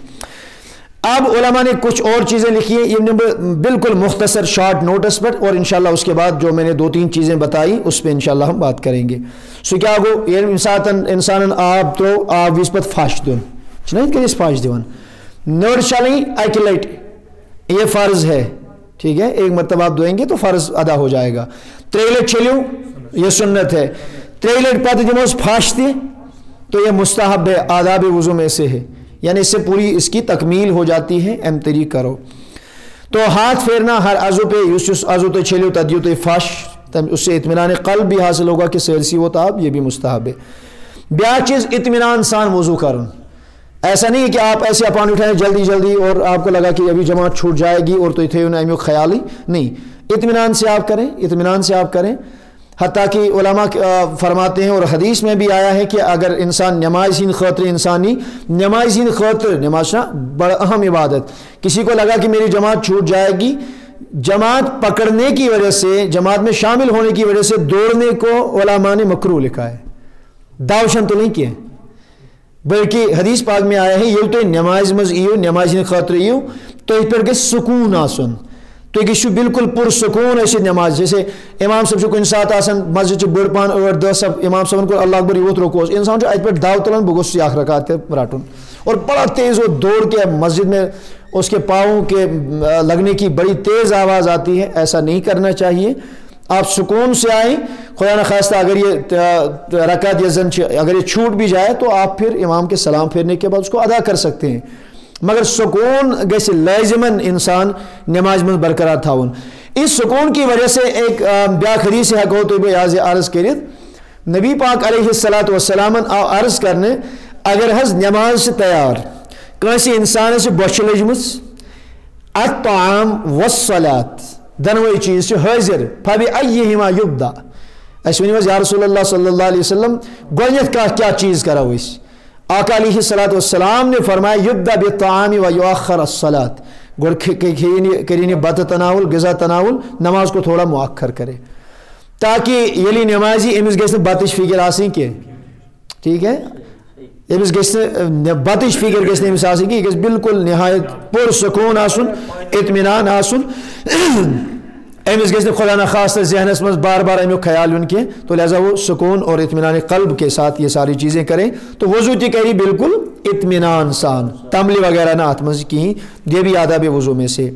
اب علماء نے کچھ اور چیزیں لکھی ہیں یہ بالکل مختصر شارٹ نوٹس پر اور انشاءاللہ اس کے بعد جو میں نے 2-3 چیزیں بتائی اس پہ انشاءاللہ ہم بات کریں گے سو کیا گو یہ انسان آب تو آب ویس پت فاش دون چھنا کہ اس فاش دیون نور چلیں اکہ لٹ یہ فرض ہے ٹھیک ہے ایک مرتبہ آپ دھوئیں گے تو فرض ادا ہو جائے گا 3 لٹ چلیو یہ سنت ہے 3 لٹ پتہ جموز پھاش دی تو یہ مستحب ہے آداب وضو میں سے ہے یعنی اس سے پوری اس کی تکمیل ہو جاتی ہے امتری کرو تو ہاتھ پھیرنا ہر عضو پہ یس عضو تو چھلیو تدیو تو فاش اس سے اطمینان قلب بھی حاصل ہوگا کہ سیرسی و تاب یہ بھی مستحب ہے بیا چیز اطمینان سان وضو کرن ایسا نہیں ہے کہ آپ ایسے اپان اٹھائیں جلدی جلدی اور آپ کو لگا کہ ابھی جماعت چھوٹ جائے گی اور تو اتنے انہیں خیال ہی نہیں اطمینان سے آپ کریں اطمینان سے آپ کریں حتیٰ کہ علماء فرماتے ہیں اور حدیث میں بھی آیا ہے کہ اگر انسان نماز خاطر انسانی نماز خاطر نماز بڑا اہم عبادت کسی کو لگا کہ میری جماعت چھوٹ جائے گی جماعت پکڑنے کی وجہ سے جماعت میں شامل ہونے کی وجہ سے دوڑنے کو علماء نے مکروہ لکھا ہے داوشن تو نہیں کیا بلکہ حدیث پاک میں آیا ہے یہ تو نماز مز ایو نماز خاطر ایو تو اس پر سکون آسن تو یہ بالکل پرسکون ایسی نماز جیسے امام صاحب کن سات آسان مسجد بڑ پان 8-10 سب امام صاحب کو اللہ اکبر یوت روکو انسان ات پہ داو تلان بہ گوس اخ رکعت رٹن اور بڑا تیز وہ دوڑ کے مسجد میں اس کے پاؤں کے لگنے کی بڑی تیز آواز آتی ہے ایسا نہیں کرنا چاہیے آپ سکون سے آئیں خدا نخواستہ اگر یہ رکعت اگر یہ چھوٹ بھی جائے تو آپ پھر امام کے سلام پھیرنے کے بعد اس کو ادا کر سکتے ہیں مگر سکون گیسے لازمن انسان نماز میں برقرار تھاون اس سکون کی وجہ سے ایک بیاکھ حدیث سے حق ہوتے ہوئے عرض کرت نبی پاک علیہ السلام عرض کرنے اگر حض نماز سے تیار کانسی انسان سے بوچھ لجمس الطعام والصلاة دنوئی چیز سے حاضر فبأیہما یبدا اس ونی یا رسول اللہ صلی اللہ علیہ وسلم گوینت کا کیا چیز کرا ہوئی آقا علیہ السلام نے فرمایا یبدا بالطعام و یؤخر الصلاة گوڑ کرینی بت تناول غذا تناول نماز کو تھوڑا مؤخر کرے تاکہ یلی نمازی امس گھس بتش فکر آسیں کہ ٹھیک ہے امس گھس بتش فکر گھس امس آسیں کہ یہ بالکل نہایت پرسکون آسن اطمینان آسن امس گھس خدا نخواستہ ذہنس مز بار بار امیک خیال یون کی تو لہذا وہ سکون اور اطمینان قلب کے ساتھ یہ ساری چیزیں کریں تو وضو کی کری بالکل اطمینان سان تملی وغیرہ نہ ہاتھ مز کی یہ بھی آداب وضو میں سے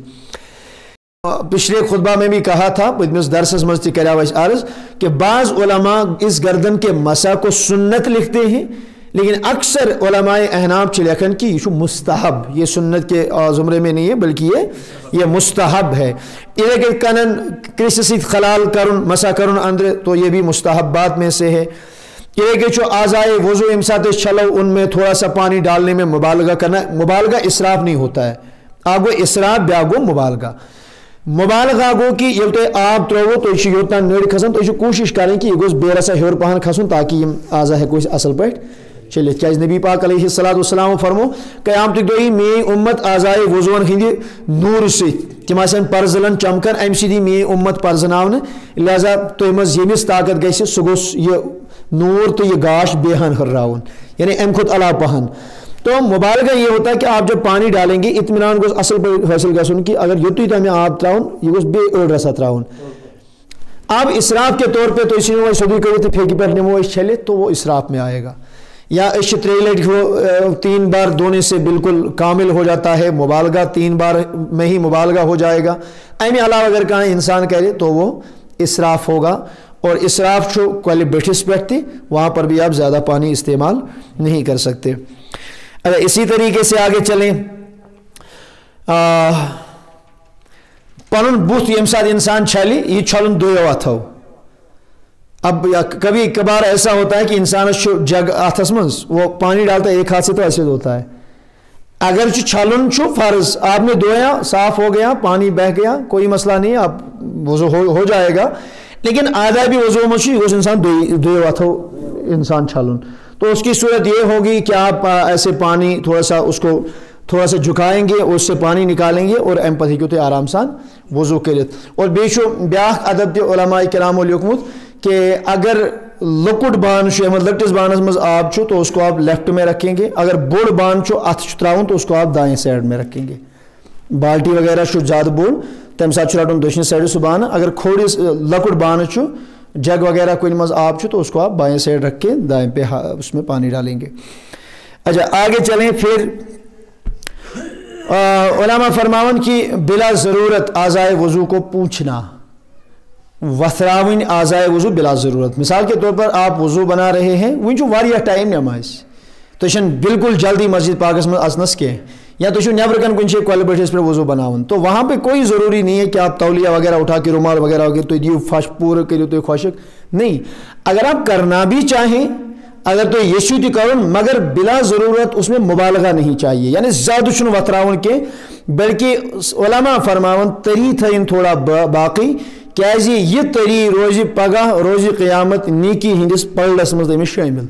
پچھلے خطبہ میں بھی کہا تھا درسس مز تہ کریا عرض کہ بعض علماء اس گردن کے مسا کو سنت لکھتے ہیں لیکن اکثر علماء احناف لکھن کی یہ مستحب یہ سنت کے زمرے میں نہیں ہے بلکہ یہ مستحب ہے یہ کہ کنن کرس سیت خلال کرن مسا کرن اندر تو یہ بھی مستحبات میں سے ہے یہ کہ جو اعضائے وضو امسات چلو ان میں تھوڑا سا پانی ڈالنے میں مبالغہ کرنا مبالغہ اسراف نہیں ہوتا ہے آگو اسراف بیاگو مبالغہ گو کہ یہ تو آپ ترو تو یہ یوتنا نڑ کھسن تو یہ کوشش کریں کہ یہ گوس بے رسا ہیور پہن کھسن تاکہ یہ اعضا ہے کوئی اصل پہ چلے کیاز نبی پاک علیہ السلام فرمو قیامت دۄہ میری امت اعضائے وضوون ہند نور سے تم آسن پرزلن چمکن ام سی میری امت پرزناون لہذا تہ مز یمس طاقت گژھِ سہ گوس یہ نور تو یہ گاش بیہن ہرراون یعنی ام کھت علاوہ پہن تو مبالغہ یہ ہوتا ہے کہ آپ جب پانی ڈالیں گے اطمینان گوس اصل پہ حاصل گژھن کہ اگر یوتھی تمہیں آب تراؤن یہ گوس بے أڑ رسا تراؤن اب اسراف کے طور پہ تو اسی میں سودی کرو تو پھیکی پہ نمو چھلے تو وہ اسراف میں آئے گا یا اس 3 لٹ 3 بار دھونے سے بالکل کامل ہو جاتا ہے, مبالغہ 3 بار میں ہی مبالغہ ہو جائے گا. امی علاوہ اگر کہیں انسان کرے تو وہ اسراف ہوگا, اور اسراف جو کوئی بیٹھس بیٹھ تھی وہاں پر بھی آپ زیادہ پانی استعمال نہیں کر سکتے. اگر اسی طریقے سے آگے چلیں, پن بت یم ساتھ انسان چھلِ یہ چھلن دو اتھو. اب کبھی کبھار ایسا ہوتا ہے کہ انسان جگ اتھس من وہ پانی ڈالتا ہے ایک ہاتھ سے تو ایسے دھوتا ہے. اگر چھلن فرض, آپ نے دھویا صاف ہو گیا, پانی بہ گیا, کوئی مسئلہ نہیں, آپ وضو ہو جائے گا. لیکن آدھا بھی وضو مچھی اس انسان دو اتھو انسان چھلن, تو اس کی صورت یہ ہوگی کہ آپ ایسے پانی تھوڑا سا اس کو تھوڑا سا جھکائیں گے, اس سے پانی نکالیں گے اور ایم پتہ ہیکو آرام سان وضو کرت. اور بیچو بیاکھ ادب تہ علماء کرامو لیوکمت کہ اگر لکٹ بان لکٹس بانس مز آب تو اس کو آپ لیفٹ میں رکھیں گے, اگر بوڑ بان اتھ تراؤن تو اس کو آپ دائیں سائڈ میں رکھیں گے. بالٹی وغیرہ زیادہ بوڑ تمہ سات رٹن دشن سائڈ سہ بانہ, اگر کھوڑس لکٹ بانہ جگ وغیرہ کن مز آب تو اس کو آپ بائیں سائڈ رکھ کے دائیں پہ اس میں پانی ڈالیں گے. اچھا آگے چلیں. پھر علماء فرماون کہ بلا ضرورت اعضائے وضو کو پوچھنا, وتھراون اعضائے وضو بلا ضرورت. مثال کے طور پر آپ وضو بنا رہے ہیں, ون واریاہ ٹائم نماز, تو بالکل جلدی مسجد پاکس میں اچنس کی, یا تو نبر کن کن کل بیٹھس پہ وضو بناون, تو وہاں پہ کوئی ضروری نہیں ہے کہ آپ تولیہ وغیرہ اٹھا کے رومال وغیرہ تو دیو فش پورا کرو تو خشک نہیں. اگر آپ کرنا بھی چاہیں, اگر تو یشو تہ کرن, مگر بلا ضرورت اس میں مبالغہ نہیں چاہیے, یعنی زیادہ چھن وتراون کی, بلکہ علماء فرماون تری تھین تھوڑا باقی, کیازِ یہ تری روزی پگہ روزی قیامت نیکی ہندس پلڑس مز تمس شامل.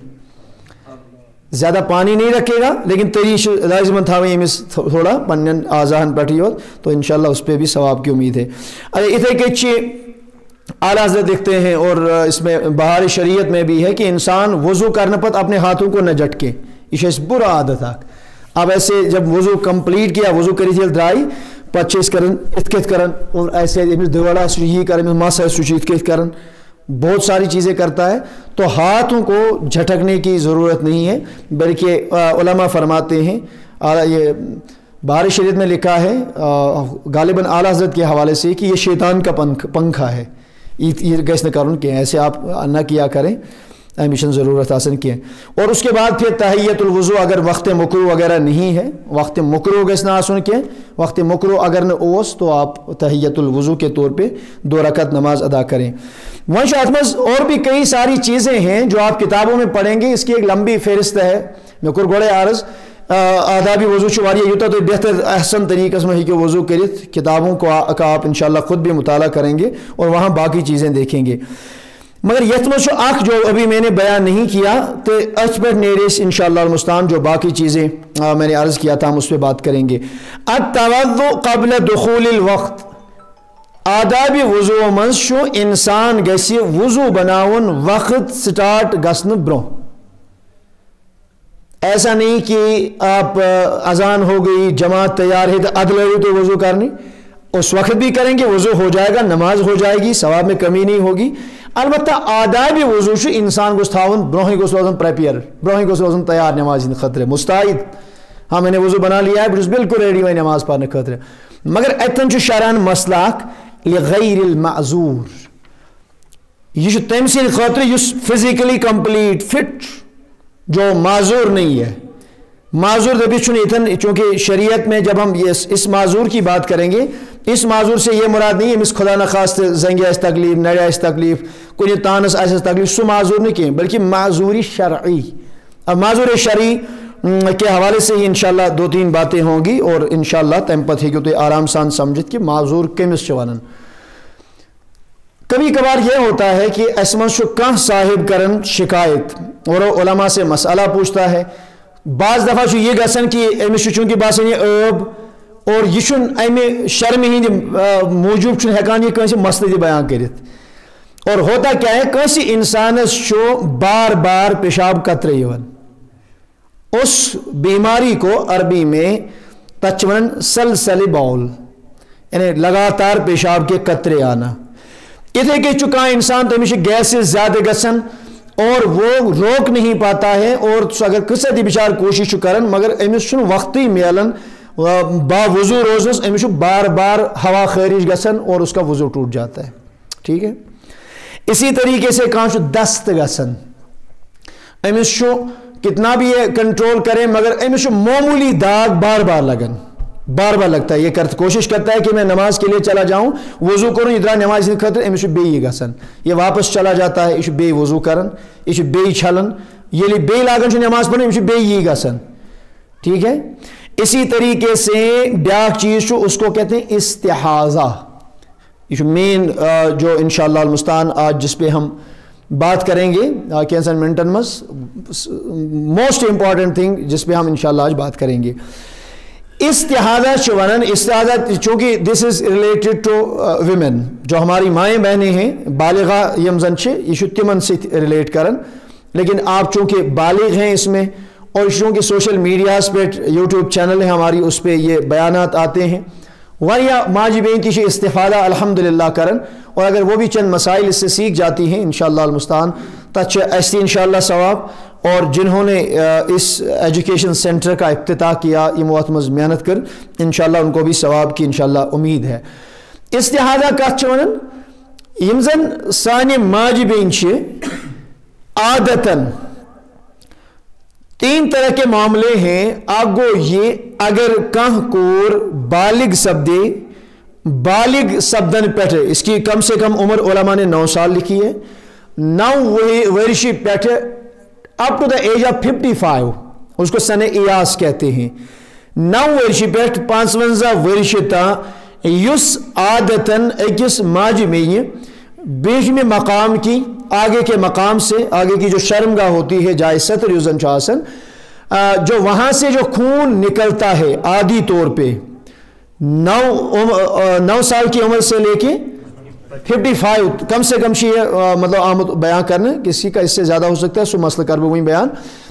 زیادہ پانی نہیں رکھے گا لیکن تری لازمن تھاویں امس تھوڑا پنن اعضاءن پہ یوت, تو انشاءاللہ اس پہ بھی ثواب کی امید ہے. اتھے کہ اعلیٰ حضرت دیکھتے ہیں, اور اس میں بہار شریعت میں بھی ہے کہ انسان وضو کرنے پت اپنے ہاتھوں کو نہ جھٹکے, یہ برا عادت ہے. اب ایسے جب وضو کمپلیٹ کیا, وضو کری تھی درائی پتہ کرن ات کت کرن, اور ایسے امس دوڑا سہ کر مس ہے سہ ات کت کرن, بہت ساری چیزیں کرتا ہے. تو ہاتھوں کو جھٹکنے کی ضرورت نہیں ہے, بلکہ علماء فرماتے ہیں, یہ بہار شریعت میں لکھا ہے غالباً اعلیٰ حضرت کے حوالے سے کہ یہ شیطان کا پنکھا ہے, یہ گیس نہ کرن کہ ایسے آپ نہ کیا کریں, ایمیشن ضرورت حاصل کیے. اور اس کے بعد پھر تحیت الوضو, اگر وقت مکرو وغیرہ نہیں ہے, وقت مکرو گیس نہ آسن کیے, وقت مکرو اگر نہ اوس تو آپ تحیت الوضو کے طور پہ 2 رکعت نماز ادا کریں. وہاں شاید اور بھی کئی ساری چیزیں ہیں جو آپ کتابوں میں پڑھیں گے, اس کی ایک لمبی فہرست ہے. میں کر گوڑے عرض آداب وضو واریاہ یوتہ تو بہتر احسن طریقے میں ہیکو وضو کرت, کتابوں کو آپ انشاءاللہ خود بھی مطالعہ کریں گے اور وہاں باقی چیزیں دیکھیں گے. مگر یت مز اخ جو ابھی میں نے بیان نہیں کیا, تو ات پہ نیرس انشاءاللہ المستعان جو باقی چیزیں میں نے عرض کیا تھا ہم اس پہ بات کریں گے. التوضؤ قبل دخول الوقت, آداب وضو مز انسان گژھِ وضو بناون وقت سٹارٹ گژھنہٕ برونٛہہ. ایسا نہیں کہ آپ اذان ہو گئی, جماعت تیار ہے تو ادلری تو وضو کرنی, اس وقت بھی کریں گے, وضو ہو جائے گا, نماز ہو جائے گی, ثواب میں کمی نہیں ہوگی. البتہ آداب وضو انسان گوس تھاون برونٛہٕے گوس روزن پریپیئر, برونٛہٕے گوس روزن تیار نماز ہند خاطر مستعد. ہاں میں نے وضو بنا لیا ہے, بہت بالکل ریڈی وۄنۍ نماز پڑھنے خاطر. مگر اتن چھُ شرعن مسئلہ اکھ لغیر المعذور, یہ چھُ تٔمۍ سٕنٛدِ خٲطرٕ یُس فزیکلی کمپلیٹ فٹ, جو معذور نہیں ہے. معذور دبی چھُنہٕ ییٚتٮ۪ن, چونکہ شریعت میں جب ہم اس معذور کی بات کریں گے, اس معذور سے یہ مراد نہیں امس خدا نخواست زنگہِ آسہِ تکلیف, نرِ آسہِ تکلیف, کُنہِ تانس آسٮ۪س تکلیف, سُہ معذور نہیں کینٛہہ, بلکہ معذوری شرعی. اب معذور شرعی کے حوالے سے ہی انشاءاللہ 2-3 باتیں ہوں گی, اور انشاءاللہ تمہِ پتہٕ ہیٚکِو تُہۍ آرام سان سمجھت کہ معذور کٔمِس چھِ وَنان. کبھی کبھار یہ ہوتا ہے کہ اس منٛز چھُ کانٛہہ صاحب کرن شکایت اور علماء سے مسئلہ پوچھتا ہے. بعض دفعہ چھُ یہ گژھان کہ أمِس چھُ چونکہ باسان یہ عٲب, اور یہ چھُنہٕ امہِ شرمہِ ہٕنٛدِ موٗجوٗب چھُنہٕ ہٮ۪کان یہ کٲنٛسہِ مسئلہٕ تہِ بیان کٔرِتھ. اور ہوتا کیا ہے, کٲنٛسہِ اِنسانس چھُ بار بار پیشاب قطرے یِوان. اس بیماری کو عربی میں تتھ چھِ وَنان سلسلِ باول, یعنی لگاتار پیشاب کے قطرے آنا. اتھے کٔنۍ چھُ کانٛہہ اِنسان تٔمِس چھِ گیسِز زیادٕ گژھان, اور وہ روک نہیں پاتا ہے اور اگر کسے دی بچار کوشش کرن مگر امس چھن وقتی میلن با وضو روزنس امس بار بار ہوا خارج گسن اور اس کا وضو ٹوٹ جاتا ہے. ٹھیک ہے. اسی طریقے سے کانچ دست گسن امس کتنا بھی یہ کنٹرول کریں مگر امس معمولی داغ بار بار لگتا ہے. یہ کوشش کرتا ہے کہ میں نماز کے لیے چلا جاؤں وضو کروں ادھر نماز خاطر امس بیٚیہِ گژھان یہ واپس چلا جاتا ہے یہ بیٚیہِ وضو کران یہ بیٚیہِ چھلان ییٚلہِ بیٚیہِ لاگان نماز پڑھن امس بیٚیہِ گژھان. ٹھیک ہے. اسی طریقے سے بیاکھ چیز اس کو کہتے ہیں استحاضہ. یہ مین جو انشاءاللہ المستعان آج جس پہ ہم بات کریں گے کینسن منٹن مز موسٹ امپورٹنٹ تھنگ جس پہ ہم انشاءاللہ آج بات کریں گے. استحاضہ ونن استحاضہ چونکہ this is related to women جو ہماری مائیں بہنیں ہیں بالغہ یم زن یہ تمن ست ریلیٹ کرن لیکن آپ چونکہ بالغ ہیں اس میں اور چونکہ سوشل میڈیاز پہ یوٹیوب چینل ہے ہماری اس پہ یہ بیانات آتے ہیں واریاہ ماجی بہن کی استفادہ الحمدللہ کرن اور اگر وہ بھی چند مسائل اس سے سیکھ جاتی ہیں انشاءاللہ المستعان تچ ایسی انشاءاللہ ثواب. اور جنہوں نے اس ایجوکیشن سینٹر کا افتتاح کیا یہ موتمز محنت کر انشاءاللہ ان کو بھی ثواب کی انشاءاللہ امید ہے. استحاضہ کت ونن یم زن سانہ ماجی بہن عادتاً 3 طرح کے معاملے ہیں. آگو یہ اگر کہاں کور بالغ سپدے بالغ سپدن پہ اس کی کم سے کم عمر علماء نے 9 سال لکھی ہے 9 ورشی پہ up to the age of 55 اس کو سن ایاس کہتے ہیں 9 ورشی پہ 55 ورش تا یس عادتاً اکس ماجی میں بیچمی مقام کی آگے کے مقام سے آگے کی جو شرمگاہ ہوتی ہے جائے ستر یوزن چاسن جو وہاں سے جو خون نکلتا ہے عادی طور پہ 9 سال کی عمر سے لے کے 55 کم سے کم مطلب آمد بیان کرنا کسی کا اس سے زیادہ ہو سکتا ہے سو مسئلہ کر وہیں بیان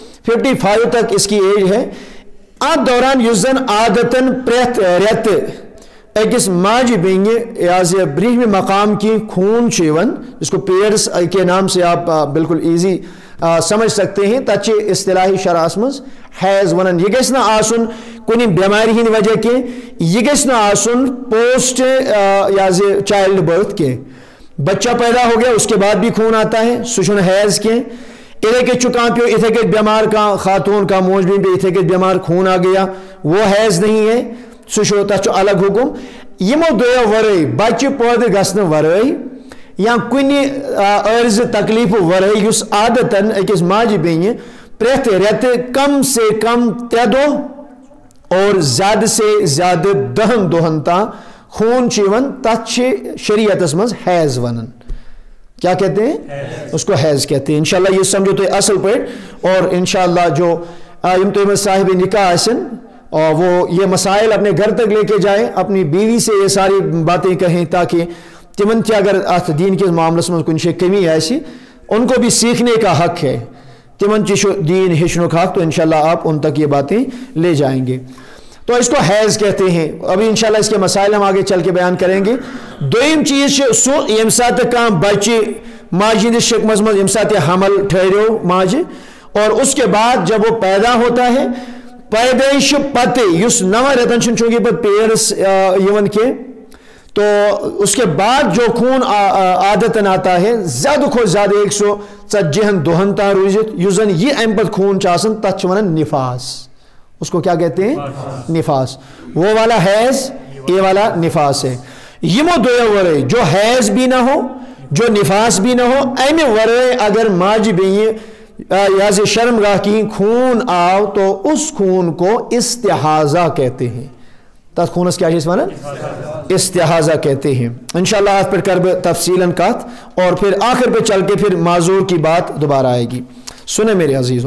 55 تک اس کی ایج ہے. ات دوران یوزن عادتاً پریت ریت اکس ماجی بینگے یاز برہم مقام کی خون چیون جس کو پیرس کے نام سے آپ بالکل ایزی سمجھ سکتے ہیں تچے اصطلاحی شرح مز حیض ونن یہ گژھِ نہ آسن کنی بیماری ہند وجہ کے یہ گژھِ نہ آسن پوسٹ یاز چائلڈ برتھ کے بچہ پیدا ہو گیا اس کے بعد بھی خون آتا ہے سہ حیض کے اتھے کے چکان پیو اتھے کے بیمار کا خاتون کا موج بھی اتھے کے بیمار خون آ گیا وہ حیض نہیں ہے سہ تک الگ حکم یمو دو ورائے بچہ پودہ گھن ورائے یا کنی عرض تکلیف ورائے اس عادتاً اکس ماجی بینہ پریت ریت کم سے کم 3 دۄہ اور زیادہ سے زیادہ 10 دۄہن تا خون چیون تت شریعت مز حیض ونن. کیا کہتے ہیں اس کو حیض کہتے ہیں. انشاءاللہ یہ سمجھو تو اصل پہ اور انشاءاللہ جو یم تو صاحب نکاح آسن اور وہ یہ مسائل اپنے گھر تک لے کے جائیں اپنی بیوی سے یہ ساری باتیں کہیں تاکہ تمن کیا اگر ات دین کے معاملس میں کن کمی ایسی ان کو بھی سیکھنے کا حق ہے تمن چھ دین ہیچنک حق تو انشاءاللہ آپ ان تک یہ باتیں لے جائیں گے. تو اس کو حیض کہتے ہیں. ابھی انشاءاللہ اس کے مسائل ہم آگے چل کے بیان کریں گے. دویم چیز سو یم سات کان بچے ماجی ہندس شکمس مز یم سات حمل ٹھہرو ماجہ اور اس کے بعد جب وہ پیدا ہوتا ہے پیدائش پتہ اس 9 رتن چونکہ پہ پیرس یون کے تو اس کے بعد جو خون عادتاً آتا ہے زیادہ کھو زیادہ 140 دۄہن تا روزت اس زن یہ ام پت خون چاسن تت ونان نفاس. اس کو کیا کہتے ہیں نفاس. وہ والا حیض یہ والا نفاس ہے. یمو دو ورائے جو حیض بھی نہ ہو جو نفاس بھی نہ ہو امہ ورائے اگر ماجی بینہ یاز شرمگاہ کی خون آو تو اس خون کو استحاضہ کہتے ہیں. تس خونس کیا چیز ونان استحاضہ کہتے ہیں. انشاءاللہ آج پر کر تفصیلاً کات اور پھر آخر پہ چل کے پھر معذور کی بات دوبارہ آئے گی. سنیں میرے عزیزو.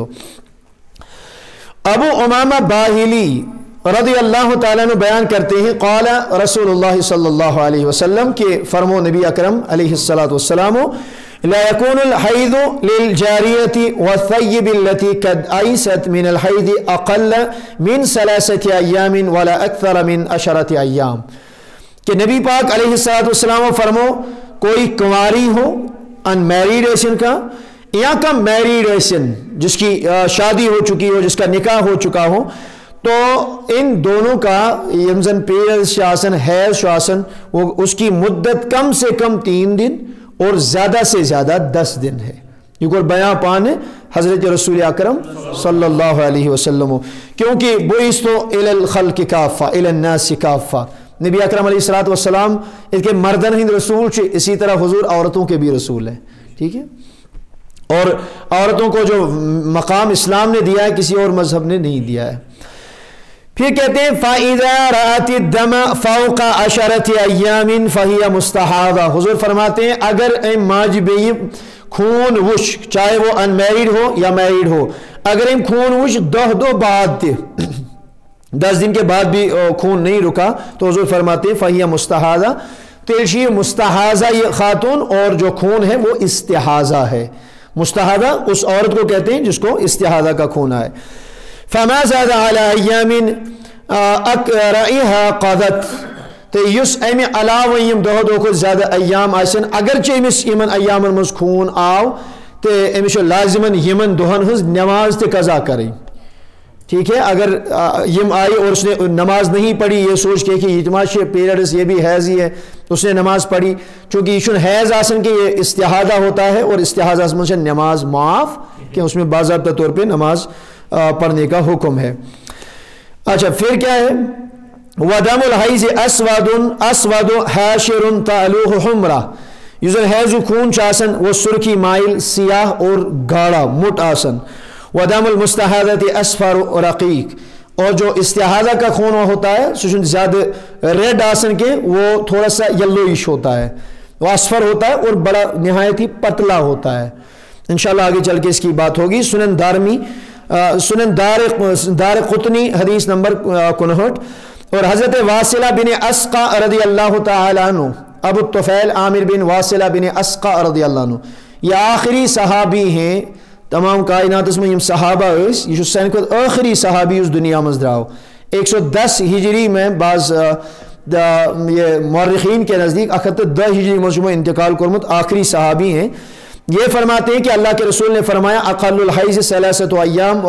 ابو امامہ باہلی رضی اللہ تعالیٰ عنہ بیان کرتے ہیں قال رسول اللہ صلی اللہ علیہ وسلم کہ فرمو نبی اکرم علیہ السلام لا يكون الحيض للجارية والثيب التي قد أيست من الحيض أقل من 3 أيام ولا أكثر من 10 أيام. کہ نبی پاک علیہ السلام فرمو کوئی کنواری ہو ان میریڈ ایسن کا یا کم میریڈ ایسن جس کی شادی ہو چکی ہو, جس کا نکاح ہو چکا ہو, تو ان دونوں کا یم زن پیریڈز آسن حیض آسن وہ اس کی مدت کم سے کم 3 دن اور زیادہ سے زیادہ 10 دن ہے. یہ کوئی بیان پان حضرت رسول اکرم صلی اللہ علیہ وسلم, کیونکہ بعثت الی الخلق کافہ الی الناس کافہ, نبی اکرم علیہ السلام اس کے مردن ہند رسول سے, اسی طرح حضور عورتوں کے بھی رسول ہیں. ٹھیک ہے, اور عورتوں کو جو مقام اسلام نے دیا ہے کسی اور مذہب نے نہیں دیا ہے. پھر کہتے ہیں فَإِذَا رَأَتِ الدَّمَ فَوْقَ 10 أَيَّامٍ فَهِيَ مُسْتَحَاضَةٌ. حضور فرماتے ہیں اگر ماج بی خون وش, چاہے وہ ان میریڈ ہو یا میریڈ ہو, اگر خون وش 10 بعد 10 دن کے بعد بھی خون نہیں رکا تو حضور فرماتے ہیں فَهِيَ مُسْتَحَاضَةٌ. تلشی مستحاضہ یہ خاتون, اور جو خون ہے وہ استحاضہ ہے. مستحاضہ اس عورت کو کہتے ہیں جس کو استحاضہ کا خون آئے. فما زاد على ایام اقرئها قضت, تو یس امی علاوہ یم دو کو زیادہ ایام آسن اگرچہ امس یمن ایامن مز خون آو تو امس لازمن یمن دہن ہز نماز تے قضا کریں. ٹھیک ہے, اگر یم آئی اور اس نے نماز نہیں پڑھی یہ سوچ کے کہ یہ پیریڈز یہ بھی حیض ہی ہے, اس نے نماز پڑھی, چونکہ یہ حیض آسن کہ یہ استحاضہ ہوتا ہے اور استحاضہ آسن سے نماز معاف کہ اس میں باضابطہ طور پہ نماز پڑھنے کا حکم ہے. اچھا پھر کیا ہے, وَدَمُ الْحَيْزِ أَسْوَدُ حَاشِرٌ تَعْلُوهُ حُمْرَةٌ. یہ حیض خون چاسن وہ سرخی مائل سیاہ اور گاڑا مٹ آسن. وَدَمُ الْمُسْتَحَاضَةِ أَصْفَرُ رَقِيقٌ. اور جو استحاضہ کا خون ہوتا ہے سوچن زیادہ ریڈ آسن کے وہ تھوڑا سا یلوئش ہوتا ہے, وہ اصفر ہوتا ہے اور بڑا نہایت ہی پتلا ہوتا ہے. انشاءاللہ آگے چل کے اس کی بات ہوگی. سنن دارمی سنن دار قطنی حدیث نمبر 59. اور حضرت واصلہ بن اسقا رضی اللہ تعالی عنہ, ابو الطفیل عامر بن واصلہ بن اسقا رضی اللہ عنہ, یہ آخری صحابی ہیں تمام کائنات اس میں یم صحابہ اس, یہ سین کو آخری صحابی اس دنیا میں دراو. 110 ہجری میں بعض یہ مورخین کے نزدیک 10 ہجری مجموع انتقال کرمت آخری صحابی ہیں. یہ فرماتے ہیں کہ اللہ کے رسول نے فرمایا اقل الحیض 3 ایام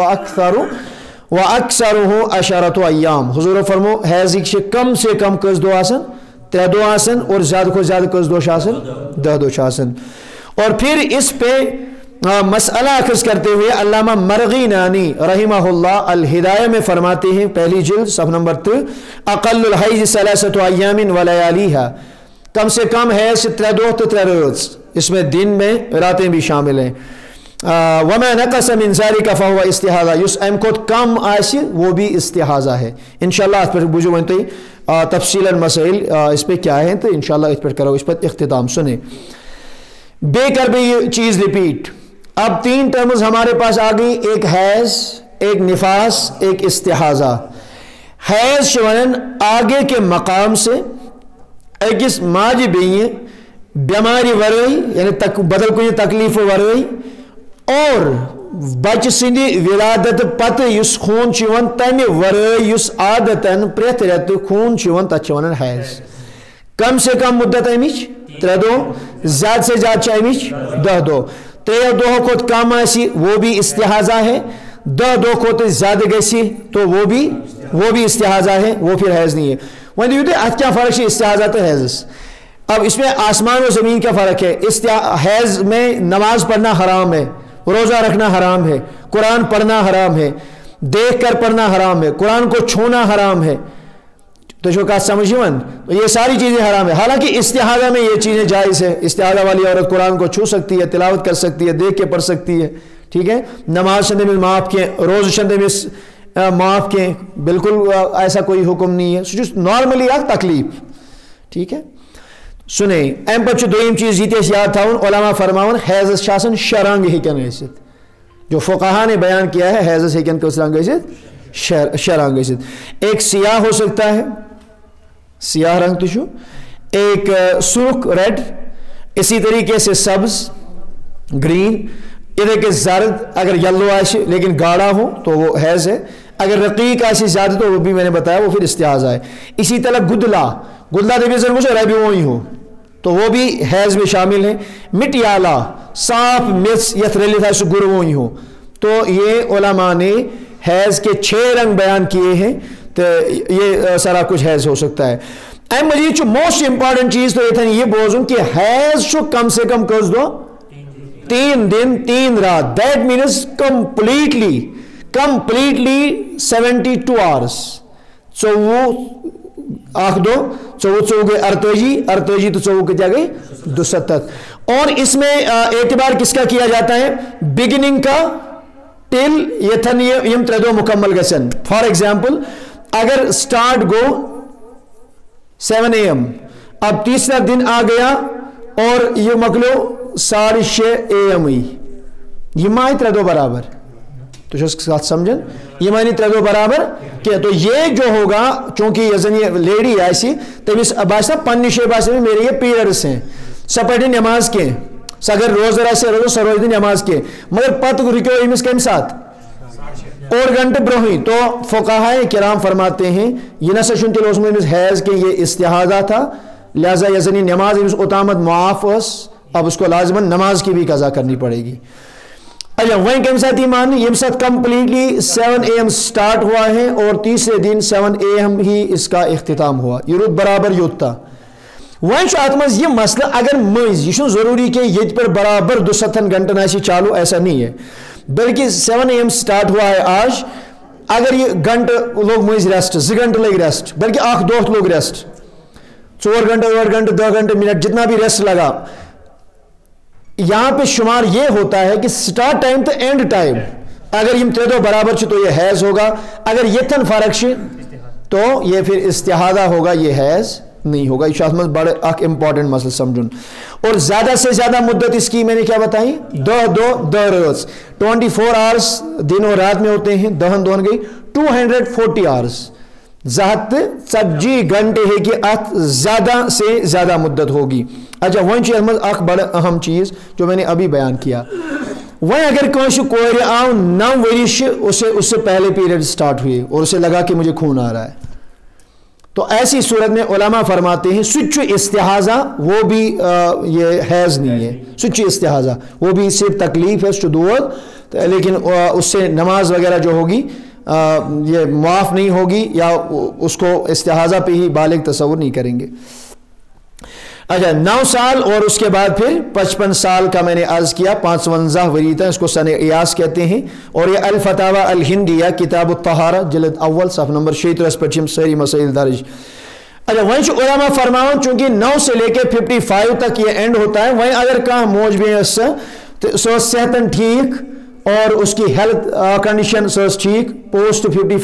و اکثرہ 10 ایام. حضور فرمو حیض سے کم کس دو آسن 3 آسن اور زیادہ کو زیادہ کس دو آسن 10 آسن. اور پھر اس پہ مسئلہ اخذ کرتے ہوئے علامہ مرغی نانی رحمہ اللہ الہدایہ میں فرماتے ہیں, پہلی جلد صفحہ نمبر 3, اقل الحیض 3 ایام و لیالیہا, کم سے کم حیض 3 تو 3 روز, اس میں دن میں راتیں بھی شامل ہیں. وما نقص من ذلك فهو استحاضہ, یس ام کو کم آسی وہ بھی استحاضہ ہے. انشاءاللہ اس پر بجو بنتے تفصیلا مسائل اس پہ کیا ہیں تو انشاءاللہ اس پر کرو, اس پر اختتام سنیں. بے کر بھی یہ چیز ریپیٹ. اب 3 ٹرمز ہمارے پاس آ گئی, ایک حیض, ایک نفاس, ایک استحاضہ. حیض شونن آگے کے مقام سے ایکس ماج بیئیں بیماری ورئی یعنی بدل کوئی تکلیف ورئی, اور بچ سندی ولادت پتہ یس خون چون تمہ ورئی یس عادتن پریت ریت خون چون تت ونان حیض. کم سے کم مدت امچ 3 دو, زیادہ سے زیادہ امچ 10 دو. 3 دو کو کم آسی وہ بھی استحاضہ ہے, 10 دو کو زیادہ گسی تو وہ بھی استحاضہ ہے, وہ پھر حیض نہیں ہے. وہاں دیکھتے ات کیا فرق ہے استحاضہ تو حیض. اب اس میں آسمان و زمین کا فرق ہے. حیض میں نماز پڑھنا حرام ہے, روزہ رکھنا حرام ہے, قرآن پڑھنا حرام ہے, دیکھ کر پڑھنا حرام ہے, قرآن کو چھونا حرام ہے. تو جو کہا سمجھون تو یہ ساری چیزیں حرام ہے. حالانکہ استحاضہ میں یہ چیزیں جائز ہے. استحاضہ والی عورت قرآن کو چھو سکتی ہے, تلاوت کر سکتی ہے, دیکھ کے پڑھ سکتی ہے. ٹھیک ہے, نماز شندے میں معاف کیں, روز شندے میں معاف کیں, بالکل ایسا کوئی حکم نہیں ہے. نارملی آگ تکلیف. ٹھیک ہے, سنیں ایم پچ دویم چیز جیتے یاد تھا علماء فرماون حیض شاسن شرنگ ہیکن ایسد, جو فقہا نے بیان کیا ہے حیض ہیکن کس رنگ ایسد شرنگ ایسد. ایک سیاہ ہو سکتا ہے, سیاہ رنگ تو ایک سرخ ریڈ, اسی طریقے سے سبز گرین, ادھر کے زرد اگر یلو آئے لیکن گاڑا ہو تو وہ حیض ہے. اگر رقیق آئے زیادہ تو وہ بھی میں نے بتایا وہ پھر استحاضہ ہے. اسی طرح گدلا دیویزن مجھے ریبی وہی ہو تو وہ بھی حیض میں شامل ہے. مٹیالہ साफ मिस यथ रलित है गुरवों हो। तो ये उलमा ने हैज़ के 6 रंग बयान किए हैं, तो ये सारा कुछ हैज़ हो सकता है। अम मजीद मोस्ट इंपॉर्टेंट चीज़ तो ये ये बोजुन कि हैज़ कम से कम कस दो 3 दिन 3 रात, दैट मीन्स कंप्लीटली 72 आवर्स। 24 गए 48 तो 24 क्या गई 72। और इसमें एतबार किसका किया जाता है? बिगिनिंग का टिल यथन यम 3 मुकम्मल गसन। फॉर एग्जाम्पल अगर स्टार्ट गो 7 AM, अब तीसरा दिन आ गया और ये मकलो 6:30 AM ये माए 3 बराबर, तो साथ समझन ये मानी 3 बराबर क्या। तो ये जो होगा चूंकि ये लेडी ऐसी तमिस बासा पन्नी शे बासा में मेरे ये पीरियड्स हैं, सपटे नमाज के सगर रोज रोज सरोज नमाज के, मगर पत रुको इमिस के साथ और घंटे ब्रोही। तो फुकाहाए किराम फरमाते हैं ये न सशुन तिल हैज़ के ये इस्तिहाजा था, लिहाजा यजनी नमाज इमिस उतामत मुआफ, अब उसको लाजमन नमाज की भी कज़ा करनी पड़ेगी। अच्छा वहीं कम साथ ईमान ये साथ कंप्लीटली 7 AM स्टार्ट हुआ है और तीसरे दिन 7 AM ही इसका इख्तिताम हुआ, ये रुत बराबर युत्ता। वहीं अत मज ये मसला अगर मज यह जरूरी कि ये पर बराबर 2 घंटन चालू, ऐसा नहीं है, बल्कि 7 AM स्टार्ट हुआ है आज, अगर ये घंटे लोग मज रेस्ट 2 घंटे लगे रेस्ट, बल्कि 8 लोग रेस्ट 4 घंटे 8 घंटे 10 घंटे मिनट जितना भी रेस्ट लगा, यहां पे शुमार ये होता है कि स्टार्ट टाइम तो एंड टाइम अगर यम 3 बराबर तो ये हैज़ होगा, अगर ये थन फर्क तो ये फिर इस्तिहादा होगा, ये हैज़ नहीं होगा। इस बड़े एक इंपॉर्टेंट मसला समझुन। और ज्यादा से ज्यादा मुद्दत इसकी मैंने क्या बताई 2 रोज 24 आवर्स दिन और रात में होते हैं, 2 गई 240 आवर्स, 40 घंटे है कि अत ज्यादा से ज्यादा मुद्दत होगी। अच्छा वही एक बड़ा अहम चीज जो मैंने अभी बयान किया, वही अगर कोई कोर आओ 9 वर्ष उससे पहले पीरियड स्टार्ट हुए और उसे लगा कि मुझे खून आ रहा है, तो ऐसी सूरत में उलमा फरमाते हैं स्विच इस्तिहाजा वो भी ये हैज़ नहीं है, स्विच इस्तिहाजा वो भी सिर्फ तकलीफ है शुदूद, लेकिन उससे नमाज वगैरह जो होगी ये मुआफ़ नहीं होगी या उसको इस्तिहाजा पे ही बालिग तसव्वुर नहीं करेंगे। अच्छा 9 साल और उसके बाद फिर 55 साल का मैंने अर्ज किया, 55 वरी था, इसको सन इयास कहते हैं। और ये अल फतावा अल हिंदिया किताब तहारा जिल्द अव्वल सफ़ नंबर 36 पर सारी मसाइल दर्ज। अच्छा वहीं उलमा फरमाओ चूंकि 9 से लेके 55 तक ये एंड होता है, वहीं अगर कहाँ मौज भी है तो सेहतन ठीक और उसकी हेल्थ कंडीशन ठीक पोस्ट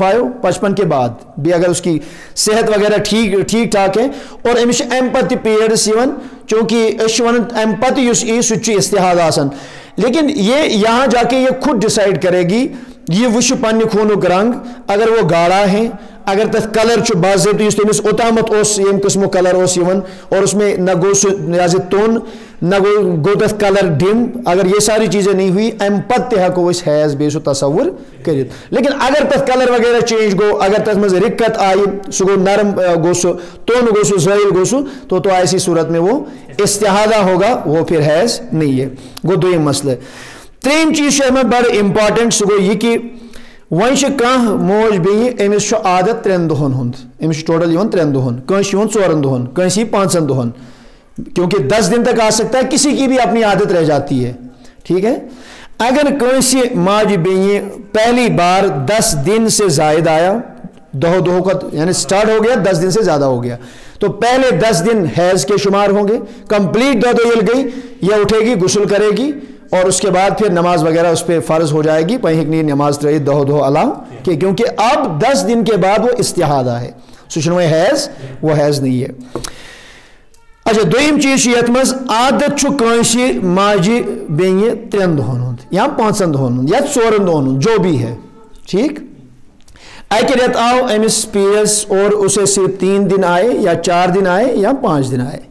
55 के बाद भी अगर उसकी सेहत वगैरह ठीक ठाक है और अमिश एम्पति पीरियड्स चूंकि एम्पति सह इस्तिहाद आसन, लेकिन ये यहाँ जाके ये खुद डिसाइड करेगी, ये वुश पन्ने खूनुक रंग अगर वो गाढ़ा है, अगर तथ कलर बाज़ेबत ओतामत यम किस्मो कलर और उसमें न गो सह तोन न गो तथ कलर डिम, अगर ये सारी चीज़ें नहीं हुई अम पत्ते हको हैज़ बे तस्वुर कर। लेकिन अगर तथ कलर वगैरह चेंज गो, अगर तथ मज रिक्कत आई सह गो नरम गो तोन गो ज़ाइल गो तो ऐसी सूरत में वो इस्तिहादा होगा, वो फिर हैज़ नहीं है। गो दोयम मसले। त्रेम चीज़ बड़ इंपॉर्टेंट सह गो यह कि वह कह मौज बे अमिस आदत 3 दोहन हुंद, अमिस टोटल 3 दोहन, कंस 4 दोहन, कंस 5 दोहन, क्योंकि 10 दिन तक आ सकता है, किसी की भी अपनी आदत रह जाती है, ठीक है। अगर कंस माज बे पहली बार 10 दिन से जायद आया, दोह का यानी स्टार्ट हो गया 10 दिन से ज्यादा हो गया, तो पहले 10 दिन हैज के शुमार होंगे, कंप्लीट दोह गई, यह उठेगी गुस्ल करेगी और उसके बाद फिर नमाज वगैरह उस पर फ़र्ज हो जाएगी, पही नमाज रही दो अला के, क्योंकि अब 10 दिन के बाद वो इस्तिहादा है, सुशन में हैज़ वो हैज़ नहीं है। अच्छा दोयम चीज़ यथ मज आदत कंसी माजि बे 3 दोहन हुंद या 5 दोहन हुंद या 4 दोहन हुंद, जो भी है, ठीक। अके रेत आओ अमिस पीरियड्स और उसे सिर्फ 3 दिन आए या 4 दिन आए या 5 दिन आए,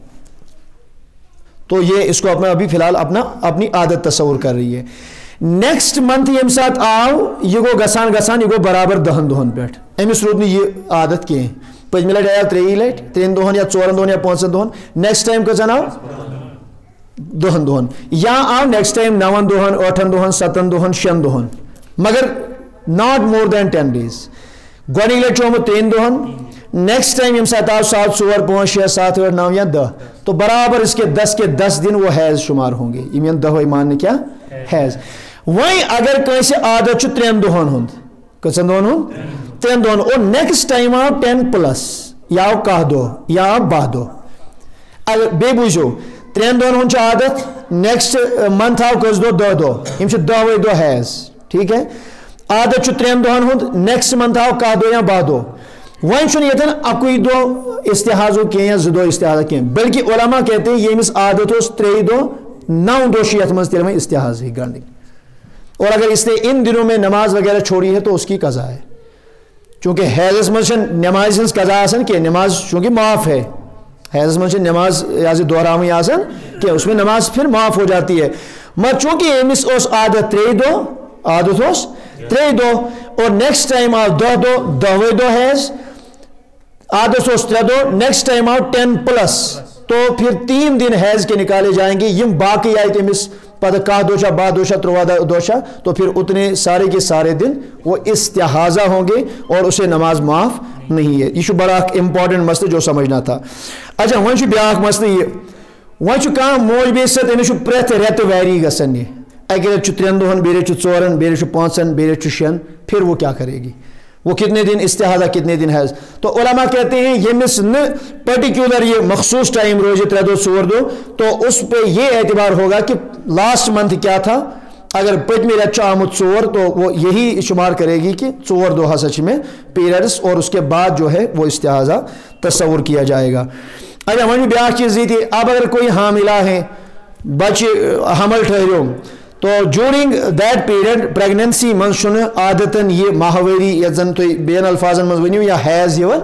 तो ये इसको अपना अभी फिलहाल अपनी आदत तस्वुर कर रही है। नेक्स्ट मंथ यम साथ आओ ये गो गसान ये गो बराबर 10 दोहन पे अमिस रूद ये आदत कह पजम लट आया 3 लट 3 दोहन या 4 दोहन या 5 दोहन, नेक्स्ट टाइम कजन आओ دہن دہن یا آو نیکسٹ ٹائم 9 دہن 8 دہن 7 دہن 6 دہن مگر ناٹ مور دین 10 days گۄڈنِکۍ لٹہِ چھُ آمُت 3 دہن نیکسٹ ٹائم یم ساتھ آو 7 4 5 6 7 8 9 یا 10 تو برابر اس کے 10 دن وہ حیض شمار ہوں گے یم ین 10 ماننے کیا حیض وہیں اگر کٲنٛسہِ عادت چھُ 3 دہن ہُنٛد کٔژن دۄہن ہُنٛد 3 دۄہن اور نیکسٹ ٹائم آو 10+ یا آو 10 دۄہ یا آو 12 دۄہ اگر بیٚیہِ بوٗزِو 3 دۄہن ہُنٛد چھُ عادت نیکسٹ منتھ آو کٔژ دۄہ 10 دۄہ یم چھِ 10وے دۄہ حیض ٹھیک ہے عادت چھُ 3 دۄہن ہُنٛد نیکسٹ منتھ آو 10 دۄہ یا 12 دۄہ وۄنۍ چھُنہٕ ییٚتٮ۪ن اَکُے دۄہ استحاضُک کینٛہہ یا 2 دۄہ استحاضہ کینٛہہ بلکہ علما کہتے ہیں ییٚمِس عادت اوس 3 دۄہ 9 دۄہ چھِ یتھ منٛز تیٚلہِ وۄنۍ استحاض ہیٚکہِ گنٛڈٕنۍ اور اگر اس نے ان دنوں میں نماز وغیرہ چھوڑی ہے تو اس کی قضا ہے چونکہ حیضس منٛز چھنہٕ نماز ہٕنٛز قضا آسان کینٛہہ نماز چونکہ معاف ہے حیضس منٛز چھنہٕ نماز دہراوٕنۍ آسان کینٛہہ اس میں نماز پھر معاف ہو جاتی ہے مگر چونکہ أمِس اوس عادت 3 دۄہ عادت اوس 3 دۄہ اور نیکسٹ ٹائم آو 10 دۄہ 10وے دۄہ حیض عادت اوس 3 دۄہ نیکسٹ ٹائم آو 10+ تو پھر 3 دن حیض کے نکالے جائیں گے یم باقی آئے تٔمِس پتہ 10 دۄہ چھا 12 دۄہ چھا 13 دۄہ چھا تو پھر اتنے سارے کے سارے دن وہ استحاضہ ہوں گے اور اسے نماز معاف نہیں ہے یہ بڑا امپارٹنٹ مسئلہ جو سمجھنا تھا اچھا وۄنۍ چھُ بیٛاکھ مسئلہ یہ وۄنۍ چھُ کانٛہہ موج بیٚیہِ سۭتۍ أمِس چھُ پرٛٮ۪تھ رٮ۪تہٕ ویری گژھان یہِ اَکہِ رٮ۪تہٕ چھُ 3 دۄہن بیٚیہِ رٮ۪تہٕ چھُ 4 بیٚیہِ رٮ۪تہٕ چھُ 5 بیٚیہِ رٮ۪تہٕ چھُ 6 پھر وہ کیا کرے گی وہ کتنے دن استحاضہ کتنے دن حیض تو علماء کہتے ہیں ییٚمِس نہٕ پرٹیکولر یہ مخصوص ٹائم روزِ 3 دۄہ 4 دۄہ تو اس پہ یہ اعتبار ہوگا کہ لاسٹ منتھ کیا تھا اگر پٔتمہِ رٮ۪تہٕ چھُ آمُت 4 تو وہ یہی شمار کرے گی کہ 4 دۄہ ہسا چھِ مےٚ پیریڈس اور اس کے بعد جو ہے وہ استحاضہ تصور کیا جائے گا اچھا وۄنۍ بیٛاکھ چیٖز یہِ تہِ اب اگر کوئی حاملہ ہے بچہ حمل ٹھہریو تو جوٗرِنگ دیٹ پیریڈ پریگنینسی منٛز چھُنہٕ عادتن یہ ماہوٲری یتھ زن تُہۍ بیٚین الفاظن منٛز ؤنِو یا حیض یِوان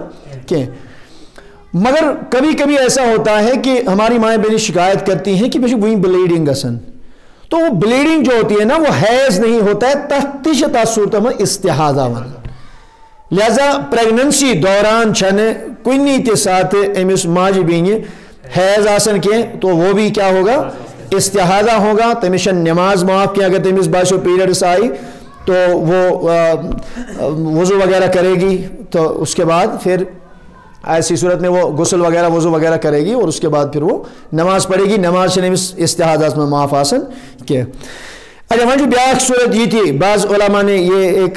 کینٛہہ مگر کبھی کبھی ایسا ہوتا ہے کہ ہماری مائیں بہنیں شکایت کرتی ہیں کہ مجھے وہیں بلیڈنگ گژھان تو وہ بلیڈنگ جو ہوتی ہے نا وہ حیض نہیں ہوتا ہے تتھ تہِ چھِ تتھ صورتن منٛز استحاضہ ونان لہذا پریگننسی دوران چھنہٕ کُنی تہِ ساتہٕ أمِس ماجہِ بیٚنہِ حیض آسان کینٛہہ تو وہ بھی کیا ہوگا استحاضہ ہوگا تٔمِس چھنہٕ نماز معاف کینٛہہ اگر تٔمِس باسیو پیریڈس آئی تو وہ وضو وغیرہ کرے گی تو اس کے بعد پھر ایسی صورت میں وہ غسل وغیرہ وضو وغیرہ کرے گی اور اس کے بعد پھر وہ نماز پڑھے گی نماز چھنہٕ أمِس استحاضہ میں معاف آسان کینٛہہ اچھا وۄنۍ چھُ بیٛاکھ صورت یہ تھی بعض علماء نے یہ ایک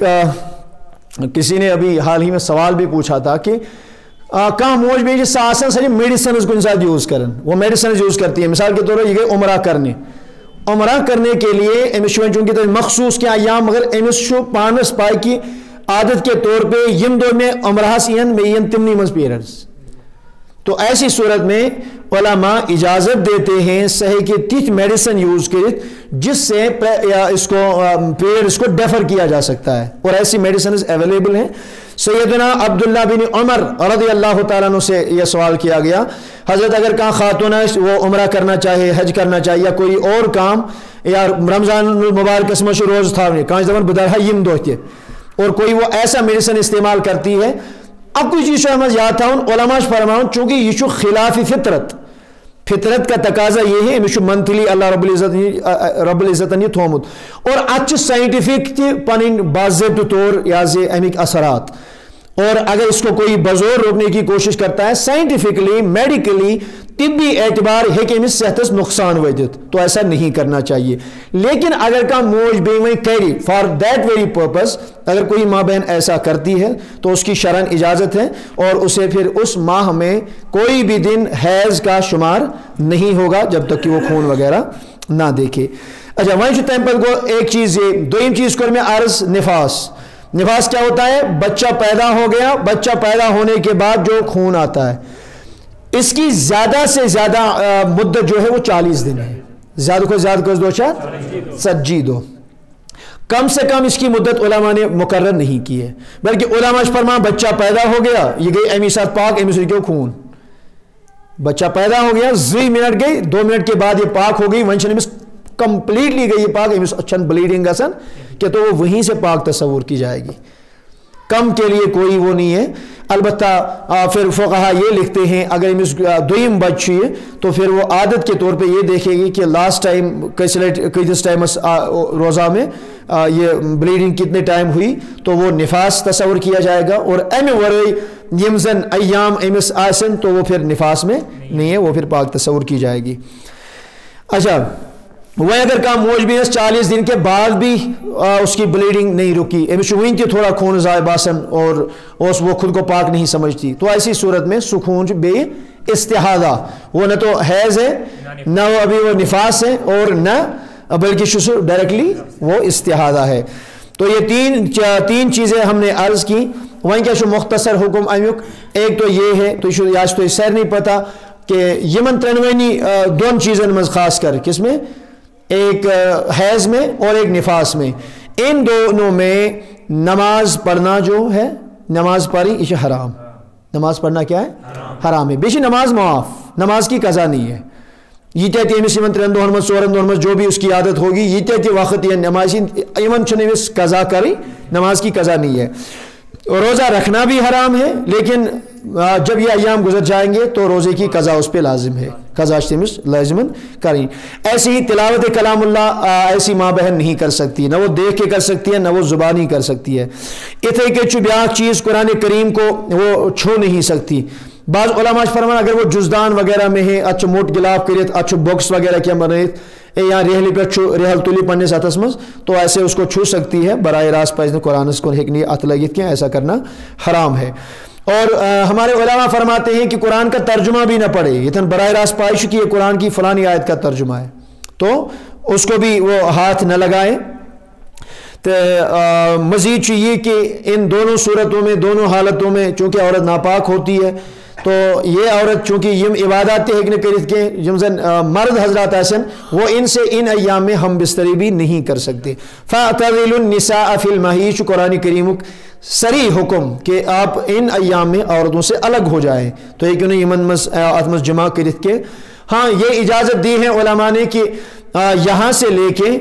کسی نے ابھی حال ہی میں سوال بھی پوچھا تھا کہ کانٛہہ موج بیٚنہِ چھِ آسان سۄ چھِ میڈِسنز کُنہِ ساتہٕ یوٗز کران وہ میڈِسنز یوٗز کرتی ہے مثال کے طور پر یہ گئی عمرہ کرنے کے لیے أمِس چھُ وۄنۍ چوٗنٛکہِ مخصوٗص کینٛہہ ایام مگر أمِس چھُ پانس پاے کہ عادت کے طور پہ یم دۄہ مےٚ عمرہس یِن مےٚ یِن تِمنٕے منٛز پیریڈس تو ایسی صورت میں علماء اجازت دیتے ہیں صحیح کہ تِتھ میڈیسن یوز کرت جس سے اس کو پیریڈس کو ڈیفر کیا جا سکتا ہے اور ایسی میڈیسنز اویلیبل ہیں سیدنا عبداللہ بن عمر رضی اللہ تعالیٰ عنہ سے یہ سوال کیا گیا حضرت اگر کہاں خاتون ہے وہ عمرہ کرنا چاہے حج کرنا چاہے یا کوئی اور کام یا رمضان المبارکس منٛز چھُ روزٕ تھاونہِ کانٛہہ چھُ دپان بہٕ دَرٕہا یِم دۄہ تہِ اور کوئی وہ ایسا میڈیسن استعمال کرتی ہے اب کوئی چیز احمد یاد تھاؤن علماء فرماؤن چونکہ یہ چھُ خلاف فطرت کا تقاضا یہ ہے امس منتھلی اللہ رب العزتن یہ تھومت اور اتھ سائنٹیفک تہ پن باضابطہ طور یہ امیک اثرات اور اگر اس کو کوئی بزور روکنے کی کوشش کرتا ہے سائنٹیفکلی میڈیکلی طبی اعتبار ہے کہ امس صحت نقصان واتت تو ایسا نہیں کرنا چاہیے لیکن اگر کا موج بیوی کری فار دیٹ ویری پرپز اگر کوئی ماں بہن ایسا کرتی ہے تو اس کی شرعن اجازت ہے اور اسے پھر اس ماہ میں کوئی بھی دن حیض کا شمار نہیں ہوگا جب تک کہ وہ خون وغیرہ نہ دیکھے. اچھا وہیں تمہیں پتہ گو ایک چیز یہ دویم چیز کر میں عرض نفاس کیا ہوتا ہے بچہ پیدا ہو گیا بچہ پیدا ہونے کے بعد جو خون آتا ہے اس کی زیادہ سے زیادہ مدت جو ہے وہ 40 دن ہے زیادہ کو زیادہ کس دو چاہ سجی دو کم سے کم اس کی مدت علماء نے مقرر نہیں کی ہے بلکہ علماء فرما بچہ پیدا ہو گیا یہ گئی امی ساتھ پاک امی سے کیوں خون بچہ پیدا ہو گیا 2 منٹ گئی 2 منٹ کے بعد یہ پاک ہو گئی ونشن امس کمپلیٹلی گئی یہ پاک امس اچھن بلیڈنگ گسن کہ تو وہ وہیں سے پاک تصور کی جائے گی کم کے لیے کوئی وہ نہیں ہے. البتہ پھر فقہا یہ لکھتے ہیں اگر امس دویم بچ تو پھر وہ عادت کے طور پہ یہ دیکھے گی کہ لاسٹ ٹائم کس ٹائمس روزہ میں یہ بلیڈنگ کتنے ٹائم ہوئی, تو وہ نفاس تصور کیا جائے گا. اور ایم ورائے یم زن ایام امس آسن تو وہ پھر نفاس میں نہیں ہے, وہ پھر پاک تصور کی جائے گی. اچھا وہ اگر کہاں موج بھی 40 دن کے بعد بھی اس کی بلیڈنگ نہیں رکی, امس ون تہ تھوڑا خون ضائع باسن اور وہ خود کو پاک نہیں سمجھتی, تو ایسی صورت میں سکون بے استحاضہ, وہ نہ تو حیض ہے نہ وہ ابھی وہ نفاس ہے اور نہ بلکہ شسو ڈائریکٹلی وہ استحاضہ ہے. تو یہ تین چیزیں ہم نے عرض کی. وہیں کیا شو مختصر حکم امیک, ایک تو یہ ہے تو یاش تو سیر نہیں پتہ کہ یمن ترنوینی دون چیزن میں خاص کر کس میں, ایک حیض میں اور ایک نفاس میں, ان دونوں میں نماز پڑھنا جو ہے, نماز پڑھی یہ حرام, نماز پڑھنا کیا ہے حرام ہے. بیشی نماز معاف, نماز کی قضا نہیں ہے. یہ تہتی امس یمن 3 دہن مز 4 دہن مز جو بھی اس کی عادت ہوگی یہ تہتی وقت یہ نماز یمن چھن امس قضا کری, نماز کی قضا نہیں ہے. روزہ رکھنا بھی حرام ہے, لیکن جب یہ ایام گزر جائیں گے تو روزے کی قضا اس پہ لازم ہے, قضا تمس لازمن کریں. ایسی ہی تلاوت کلام اللہ ایسی ماں بہن نہیں کر سکتی, نہ وہ دیکھ کے کر سکتی ہے نہ وہ زبانی کر سکتی ہے. اتھے کہ چھ بیاک چیز قرآن کریم کو وہ چھو نہیں سکتی. بعض علماء فرمان اگر وہ جزدان وغیرہ میں ہے اچھا موٹ گلاف کرت اچھا بکس وغیرہ کیا بنائت یا ریہلی پہ ریہل تلی پنس اتس مز تو ایسے اس کو چھو سکتی ہے, براہ راست پہ قرآن کو ہیکنی ات لگت کیا, ایسا کرنا حرام ہے. اور ہمارے علماء فرماتے ہیں کہ قرآن کا ترجمہ بھی نہ پڑھے, یہ براہ راست پائش کی یہ قرآن کی فلانی آیت کا ترجمہ ہے تو اس کو بھی وہ ہاتھ نہ لگائیں. تو مزید چاہیے کہ ان دونوں صورتوں میں دونوں حالتوں میں چونکہ عورت ناپاک ہوتی ہے تو یہ عورت چونکہ یم عبادات ہیکنے کرت کے یم زن مرد حضرات آسن وہ ان سے ان ایام میں ہم بستری بھی نہیں کر سکتے. فَاعْتَزِلُوا النِّسَاءَ فِي الْمَحِيضِ قرآن کریم سری حکم کہ آپ ان ایام میں عورتوں سے الگ ہو جائیں, تو یہ کیوں نہیں یمن اتمس جمع کرت کے. ہاں یہ اجازت دی ہے علماء نے کہ یہاں سے لے کے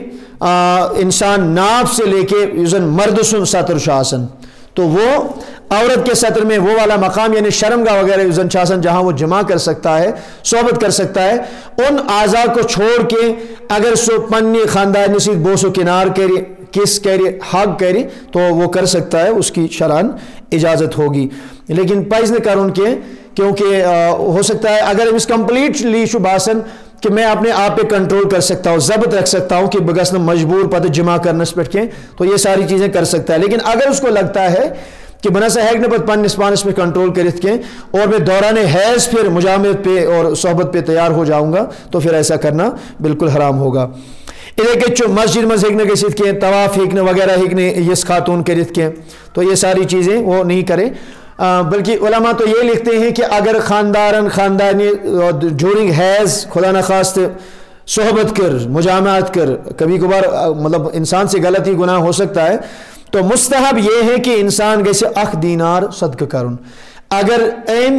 انسان ناف سے لے کے یوزن مرد سن سطر شاسن, تو وہ عورت کے سطر میں وہ والا مقام یعنی شرمگاہ وغیرہ یوزن شاسن جہاں وہ جمع کر سکتا ہے, صحبت کر سکتا ہے, ان اعضاء کو چھوڑ کے اگر سو پنی خاندان نصیب بوسو کنار کرے کس کرے حق کرے تو وہ کر سکتا ہے, اس کی شرعن اجازت ہوگی. لیکن پائز نے کرن کے کیونکہ ہو سکتا ہے اگر اس کمپلیٹلی شو باسن کہ میں اپنے آپ پہ کنٹرول کر سکتا ہوں, ضبط رکھ سکتا ہوں کہ بگس مجبور پتہ جمع کرنے سے پٹ کے, تو یہ ساری چیزیں کر سکتا ہے. لیکن اگر اس کو لگتا ہے کہ بنا سا ہیک نے پت پنس پانس پہ کنٹرول کرت کے اور میں دوران حیض پھر مجامعت پہ اور صحبت پہ تیار ہو جاؤں گا تو پھر ایسا کرنا بالکل حرام ہوگا. ادھر کہ چو مسجد مز ہیکنے گسیت کے طواف ہیکنے وغیرہ ہیکنے یس خاتون کرت کے تو یہ ساری چیزیں وہ نہیں کرے. بلکہ علماء تو یہ لکھتے ہیں کہ اگر خاندانی جورنگ حیض خدا نخواست صحبت کر مجامعت کر کبھی کبھار مطلب انسان سے غلطی گناہ ہو سکتا ہے, تو مستحب یہ ہے کہ انسان گیسے 1 دینار صدقہ کرن. اگر ایم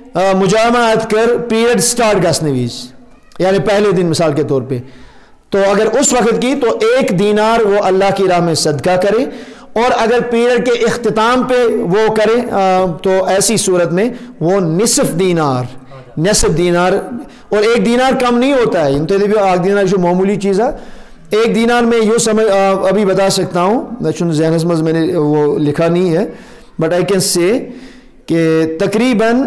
مجامعت کر پیریڈ سٹارٹ گسنے ویز یعنی پہلے دن مثال کے طور پہ, تو اگر اس وقت کی تو 1 دینار وہ اللہ کی راہ میں صدقہ کرے, اور اگر پیریڈ کے اختتام پہ وہ کرے تو ایسی صورت میں وہ نصف دینار اور 1 دینار کم نہیں ہوتا ہے, انتظار بھی 1 دینار جو معمولی چیز ہے. 1 دینار میں یہ سمجھ ابھی بتا سکتا ہوں, ذہن میں میں نے وہ لکھا نہیں ہے, بٹ آئی کین سے کہ تقریباً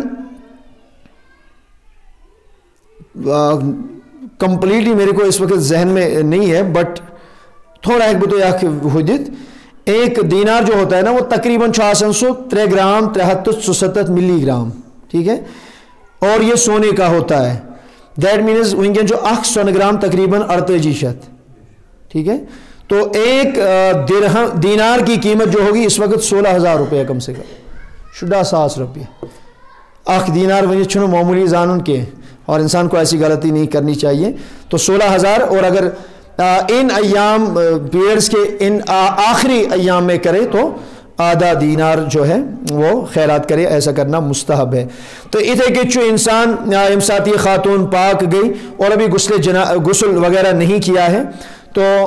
کمپلیٹلی میرے کو اس وقت ذہن میں نہیں ہے, بٹ تھوڑا ایک بتو یا حدت 1 دینار جو ہوتا ہے نا وہ تقریباً 3 گرام 73 ملی گرام, ٹھیک ہے, اور یہ سونے کا ہوتا ہے. دیٹ مینز ونکن جو 1 سون گرام تقریباً 48, ٹھیک ہے. تو 1 دینار کی قیمت جو ہوگی اس وقت 16,000 روپے کم سے کم 16,000 روپے. 1 دینار ونی چھنو معمولی زانن کے, اور انسان کو ایسی غلطی نہیں کرنی چاہیے. تو 16,000, اور اگر ان ایام پیریڈز کے ان آخری ایام میں کرے تو آدھا دینار جو ہے وہ خیرات کرے, ایسا کرنا مستحب ہے. تو اتھے کہ چو انسان امساتی خاتون پاک گئی اور ابھی غسل وغیرہ نہیں کیا ہے, تو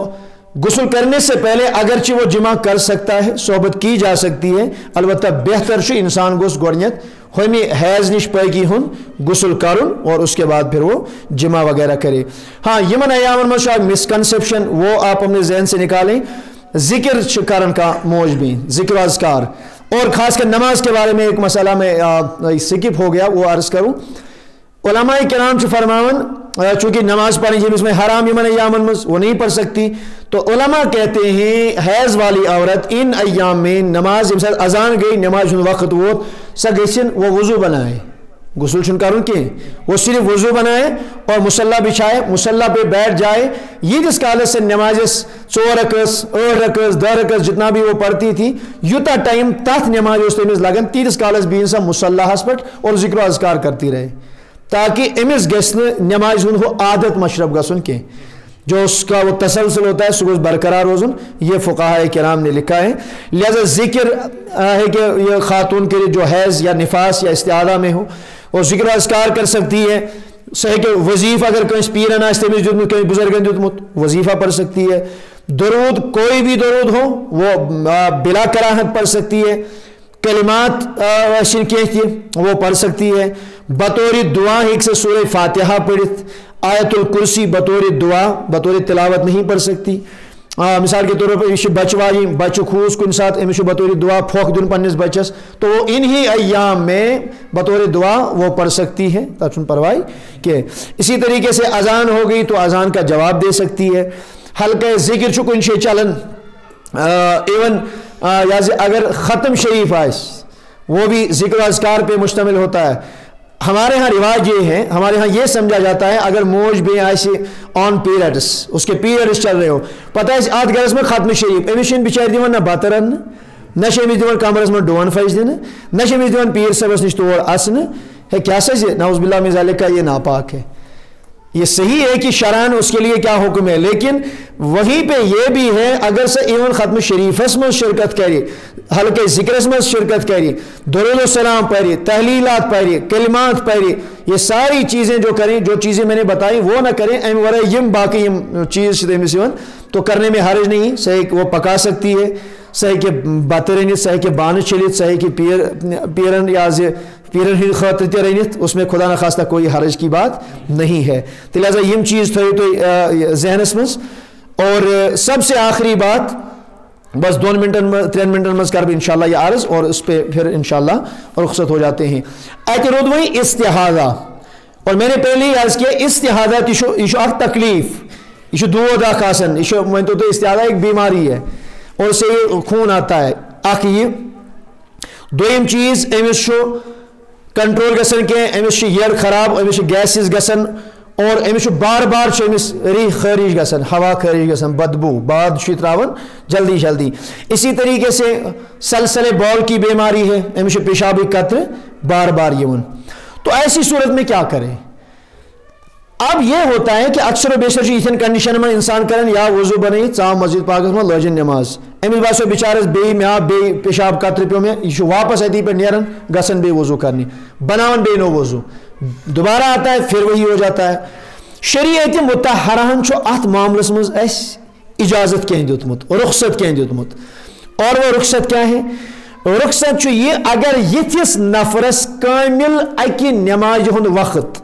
غسل کرنے سے پہلے اگرچہ وہ جمع کر سکتا ہے, صحبت کی جا سکتی ہے, البتہ بہتر چھُ انسان گوس گۄڈنیتھ ہومی حیض نش پاکی ہند غسل کرن اور اس کے بعد پھر وہ جمع وغیرہ کرے. ہاں یمن ایامن مز اکھ مسکنسیپشن, وہ آپ اپنے ذہن سے نکالیں. ذکر کرن کا موج بھی, ذکر و اذکار, اور خاص کر نماز کے بارے میں ایک مسئلہ میں سکپ ہو گیا وہ عرض کروں. علماء کرام فرماون چونکہ نماز پڑھیں جس میں حرام یمن ایامن مز وہ نہیں پڑھ سکتی, تو علماء کہتے ہیں حیض والی عورت ان ایام میں نماز یمہ ساتھ اذان گئی نماز ہند وقت ووت سا گژھن وہ وضو بنائے, غسل چھن کرن کی, وہ صرف وضو بنائے اور مصلح بچھائے, مصلح پہ بیٹھ جائے. ییتس کالس سے نمازس 4 رکعت 8 رکعت 10 رکعت جتنا بھی وہ پڑھتی تھی یوتا ٹائم تتھ نماز اس تمس لگن تیتس کالس بہن سا مصلحس پہ اور ذکر و اذکار کرتی رہے, تاکہ امس گژھِ نماز ہند وہ عادت مشرب گژھن کی, جو اس کا وہ تسلسل ہوتا ہے سہ گوژھ برقرار روزن. یہ فقہاء کرام نے لکھا ہے. لہذا ذکر ہے کہ یہ خاتون کے جو حیض یا نفاس یا استعاذہ میں ہو اور ذکر و اذکار کر سکتی ہے. صحیح کہ وظیفہ اگر کنس پیرن آسہِ تٔمِس دیُتمُت کہیں بزرگن دیُتمُت وظیفہ پڑھ سکتی ہے. درود کوئی بھی درود ہو وہ بلا کراہت پڑھ سکتی ہے. کلمات وہ پڑھ سکتی ہے. بطور دعا ایک سے سورہ فاتحہ پڑھت, آیت الکرسی بطور دعا بطور تلاوت نہیں پڑھ سکتی. مثال کے طور پر یہ بچہ واجی بچہ کھوس کن ساتھ امس بطور دعا پھوک دن پنس بچس, تو وہ انہی ایام میں بطور دعا وہ پڑھ سکتی ہے, تب پرواہی کہ. اسی طریقے سے اذان ہو گئی تو اذان کا جواب دے سکتی ہے. ہلکا ذکر چھ کن شے چلن, ایون اگر ختم شریف آئس وہ بھی ذکر و اذکار پہ مشتمل ہوتا ہے. ہمارے ہاں رواج یہ ہے, ہمارے ہاں یہ سمجھا جاتا ہے اگر موج بے آئے آن پیریڈس, اس کے پیریڈس چل رہے ہو, پتہ ہے آت گرس میں ختم شریف امس بچار دن نہ بتہ رن نہ امس دن کمرس میں ڈون فج دن نہ امس دن پیر صاحبس نش تور اصن ہے کیا سا نعوذ باللہ من ذالک کا یہ ناپاک ہے. یہ صحیح ہے کہ شرعاً اس کے لیے کیا حکم ہے, لیکن وہیں پہ یہ بھی ہے اگر سے ایون ختم شریفس میں شرکت کری, ہلکے ذکرس میں شرکت کری, درود السلام پڑھی, تحلیلات پڑھی, کلمات پڑھی, یہ ساری چیزیں جو کریں, جو چیزیں میں نے بتائی وہ نہ کریں, ایم ورائے یم باقی یم چیز تو کرنے میں حرج نہیں. صحیح وہ پکا سکتی ہے, صحیح کہ بتہ رنت, صحیح کہ بانہ چلت, صحیح کہ پیرن یا پیرن ہند خاطر تہ رنت, اس میں خدا نخواستہ کوئی حرج کی بات نہیں ہے. تو لہٰذا یم چیز تھو تو ذہنس مز. اور سب سے آخری بات بس 2 منٹن 3 منٹن مز کر انشاءاللہ یہ عرض اور اس پہ پھر انشاءاللہ رخصت ہو جاتے ہیں. اتہ رود وہیں استحاضہ, اور میں نے پہلے ہی عرض کیا استحاضہ یہ اخ تکلیف, یہ دود اخ آسان, یہ ونتو تو استحاضہ ایک بیماری ہے اور اس سے یہ خون آتا ہے. اخ یہ دویم چیز امس کنٹرول گژھن کی, امس یڑ خراب, امس گیسز گژھن, اور امس بار بار امس ری خارج گژھن, ہوا خارج گژھن, بدبو باد تراون جلدی جلدی. اسی طریقے سے سلسلے بال کی بیماری ہے, امس پیشابی قطر بار بار یون. تو ایسی صورت میں کیا کریں؟ اب یہ ہوتا ہے کہ اکثر و بیشتر یتھن کنڈیشن میں انسان کرن یا وضو بنائی ژام مسجد پاکس میں لوجن نماز, امس باسو بچارس بی میں بی پیشاب قطر پیو میں, یہ واپس اتی پہ نیرن گسن بے وضو کرنی, بناون بے نو وضو, دوبارہ آتا ہے پھر وہی ہو جاتا ہے. شریعت مطہرہن چھو ات معاملس مز اس اجازت کہیں دیتمت, رخصت کہیں دیتمت, اور وہ رخصت کیا ہے؟ رخصت چھو یہ اگر یتھس نفرس کامل اکی نماز ہند وقت,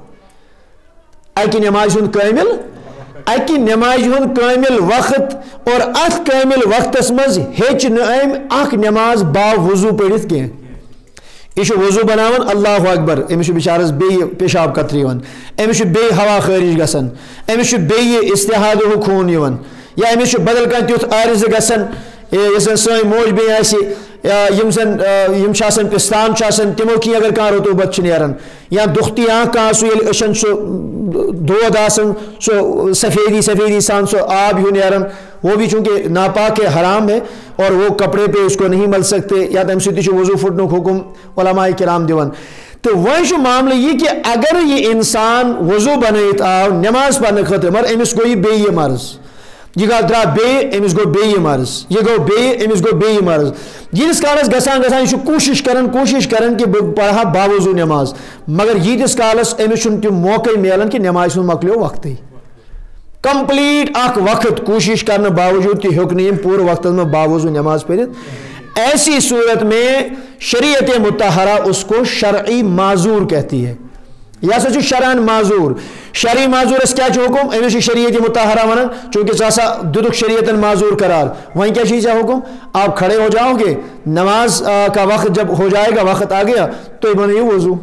اکی نماز ہند کامل, اکی نماز ہند کامل وقت, اور ات کامل وقتس مز ہیچ نیم اک نماز با وضو پڑھت کی, یہ وضو بناون اللہ اکبر, امس بچارس بی پیشاب قطر یوان, امس بی ہوا خارج گژھن, امس بی استحاضہ خون یوان, یا امس بدل کانٛہہ تیُتھ عارض گژھن یس زن سٲنۍ موج بیٚنہِ آسہِ, یم زن یم آسان پستان تمو کی اگر کانٛہہ رطوبت نیران, یا دُختی آنکھ کانٛہہ سُہ ییٚلہِ أچھن سُہ دود آسان سو سفیدی سان سو آب ہیو نیران, وہ بھی چونکہ ناپاک ہے, حرام ہے, اور وہ کپڑے پہ اس کو نہیں مل سکتے, یا تم سۭتۍ چھُ وضو پھٹنُک حکم علماء کرام دِوان. تو وۄنۍ چھُ معاملہ یہ کہ اگر یہ انسان وضو بنٲیِتھ آو نماز پرنہٕ خٲطرٕ, مگر أمِس گوٚو یہِ بیٚیہِ مرض, یہ درٛاو بیٚیہِ أمِس گوٚو بیٚیہِ مرض, یہ گوٚو بیٚیہِ أمِس گوٚو بیٚیہِ مرض. ییٖتِس کالس گژھان یہِ چھُ کوٗشِش کران کہ بہٕ پرٕ ہا باوضوٗ نماز, مگر ییٖتِس کالس أمِس چھُنہٕ تِم موقعے میلان کہ نمازِ ہُنٛد مۄکلیو وقتٕے. کمپلیٹ اخ وقت کوشش کرنے باوجود کہ ہیوک نہیں پورے وقت میں باوضو نماز پڑھت، ایسی صورت میں شریعت مطہرہ اس کو شرعی معذور کہتی ہے. یہ سا شرعن معذور، شرعی معذور اس کیا حکم امس شریعت مطہرہ ونان چونکہ ثا دتک شریعت معذور قرار. وہیں کیا چیز ہے حکم؟ آپ کھڑے ہو جاؤ گے، نماز کا وقت جب ہو جائے گا، وقت آ گیا تو یہ بنائیے وضو.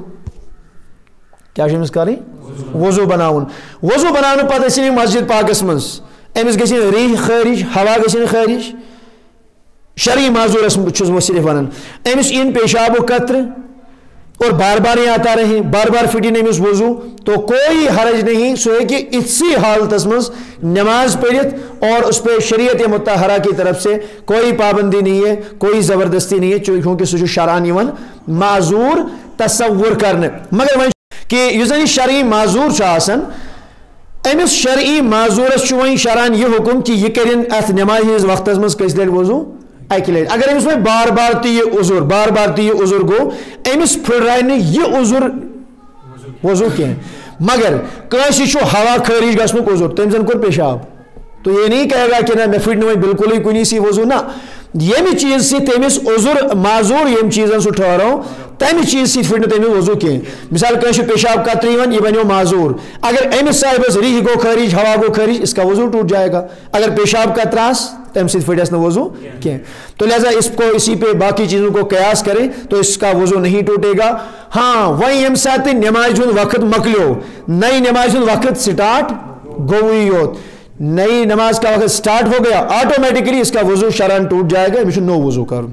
کیا کریں؟ وضو بناؤن. وضو بنانے پتہ سی مسجد پاکس مز امس گژھِ ریح خارج، ہوا گژھِ خارج. شرعی معذور چھس وہ صرف ونان امس ان پیشاب و قطر اور بار بار یہ آتا رہے، بار بار فٹی امس وضو، تو کوئی حرج نہیں سو ہے کہ اسی حالت مز نماز پڑھت اور اس پہ شریعت مطہرہ کی طرف سے کوئی پابندی نہیں ہے، کوئی زبردستی نہیں ہے، کیونکہ سو شرعن یوان معذور تصور کرنے. مگر وہیں کہ یہ شرعی معذور آسان امس شرعی معذورس وہیں شرعن یہ حکم کہ یہ کرن ات نماز ہز وقت مز کس لٹ وضو اکہ لٹ. اگر امس وہیں بار بار تی یہ عذر بار بار تی یہ عذر گو امس پھرائے نہیں یہ عذر وضو کی. مگر کسی چھو ہوا خارج گھنک عذر تم زن کور پیشاب تو یہ نہیں کہے گا کہ نہ میں پھٹ وہیں بالکل ہی کنی سی وضو نہ یہ چیز سی تمس عذر معذور یم چیزن سو ٹھہرو تمہ چیز سی پھٹ تمس وضو کی. مثال کیسے پیشاب قطری ون یہ بنو معذور، اگر امس صاحب ریح گو خارج ہوا گو خارج اس کا وضو ٹوٹ جائے گا. اگر پیشاب قطراس تم سے پھٹس نہ وضو کی. تو لہذا اس کو اسی پہ باقی چیزوں کو قیاس کریں تو اس کا وضو نہیں ٹوٹے گا. ہاں وہیں یم سات نماز ہند وقت مکلیو نئی نماز ہند وقت سٹارٹ گوئی ہوت، نئی نماز کا وقت سٹارٹ ہو گیا آٹومیٹکلی اس کا وضو شرعن ٹوٹ جائے گا، امس نو وضو کر.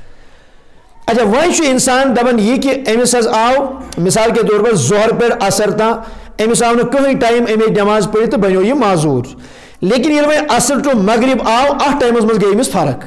اچھا وہیں انسان دپان یہ کہ امس آو مثال کے طور پر ظہر پہ اثر تا امس آو کہیں ٹائم امے نماز پڑھ تو بنو یہ معذور. لیکن یہ وہیں اثر ٹو مغرب آو ات ٹائمس مز گئی امس فرق،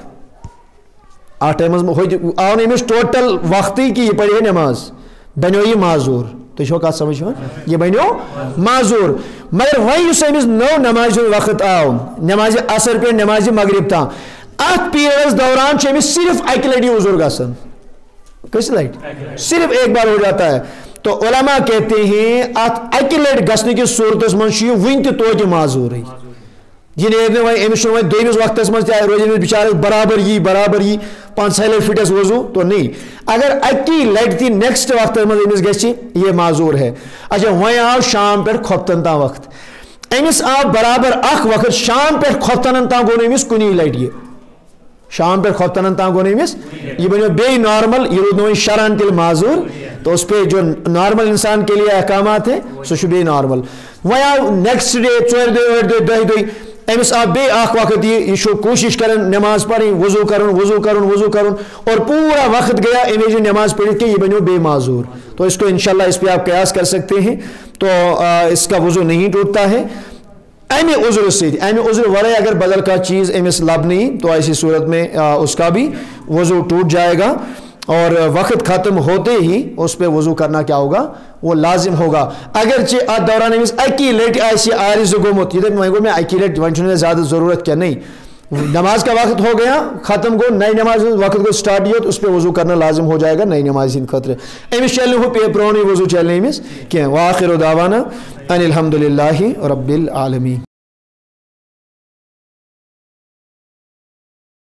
ات ٹائمس آو امس ٹوٹل وقتی کہ یہ پڑھے نماز بنو یہ معذور. تو چھو کات سمجھ یہ بنو معذور. مگر وہیں اس امس نو نماز وقت آو نماز اثر پہ نماز مغرب تا ات پیریڈس دوران امس صرف اکہ لٹی عذر گژھان. کس لٹ؟ صرف ایک بار ہو جاتا ہے. تو علماء کہتے ہیں ات اکہ لٹ گھنے کی صورت مز ون تہ معذور ہے. یہ نیرنے وہیں امس دویمس وقت مز روز امس بچارس برابر یہ 5 لٹ فٹس وضو تو نہیں. اگر اکی لٹ تھی نیکسٹ وقت مز امس گژھِ یہ معذور ہے. اچھا وہیں آو شام پہ کھوفتن تا وقت امس آو برابر اخ وقت شام پہ کھوفتن تا گو امس کنی لٹ یہ شام پہ کھوفتن تا گو امس یہ بنو بے نارمل یہ رود وہیں شرعن تل معذور. تو اس پہ جو نارمل انسان کے لیے احکامات ہیں سو بے نارمل. وہیں آو نیکسٹ ڈے 4 دے 8 دے 10 دے امس آپ بے آخ وقت یہ کوشش کریں نماز پڑھیں وضو کرن اور پورا وقت گیا امے جو نماز پڑھی کہ یہ بنو بے معذور. تو اس کو انشاءاللہ اس پہ آپ قیاس کر سکتے ہیں. تو اس کا وضو نہیں ٹوٹتا ہے امے عذر سے. امے عذر ورائے اگر بدل کا چیز امس لب نہیں تو ایسی صورت میں اس کا بھی وضو ٹوٹ جائے گا اور وقت ختم ہوتے ہی اس پہ وضو کرنا کیا ہوگا وہ لازم ہوگا. اگرچہ ات دوران امس اکی لٹ عارض گومت یہ میں اکی لٹ ون زیادہ ضرورت کیا نہیں نماز کا وقت ہو گیا ختم گو نئی نماز وقت کو سٹارٹ یہ اس پہ وضو کرنا لازم ہو جائے گا نئی نماز ہند خطرے. امس چلنے ہو پرونی وضو چلنے امس کیا. وآخر دعوانا ان الحمد للہ رب العالمین.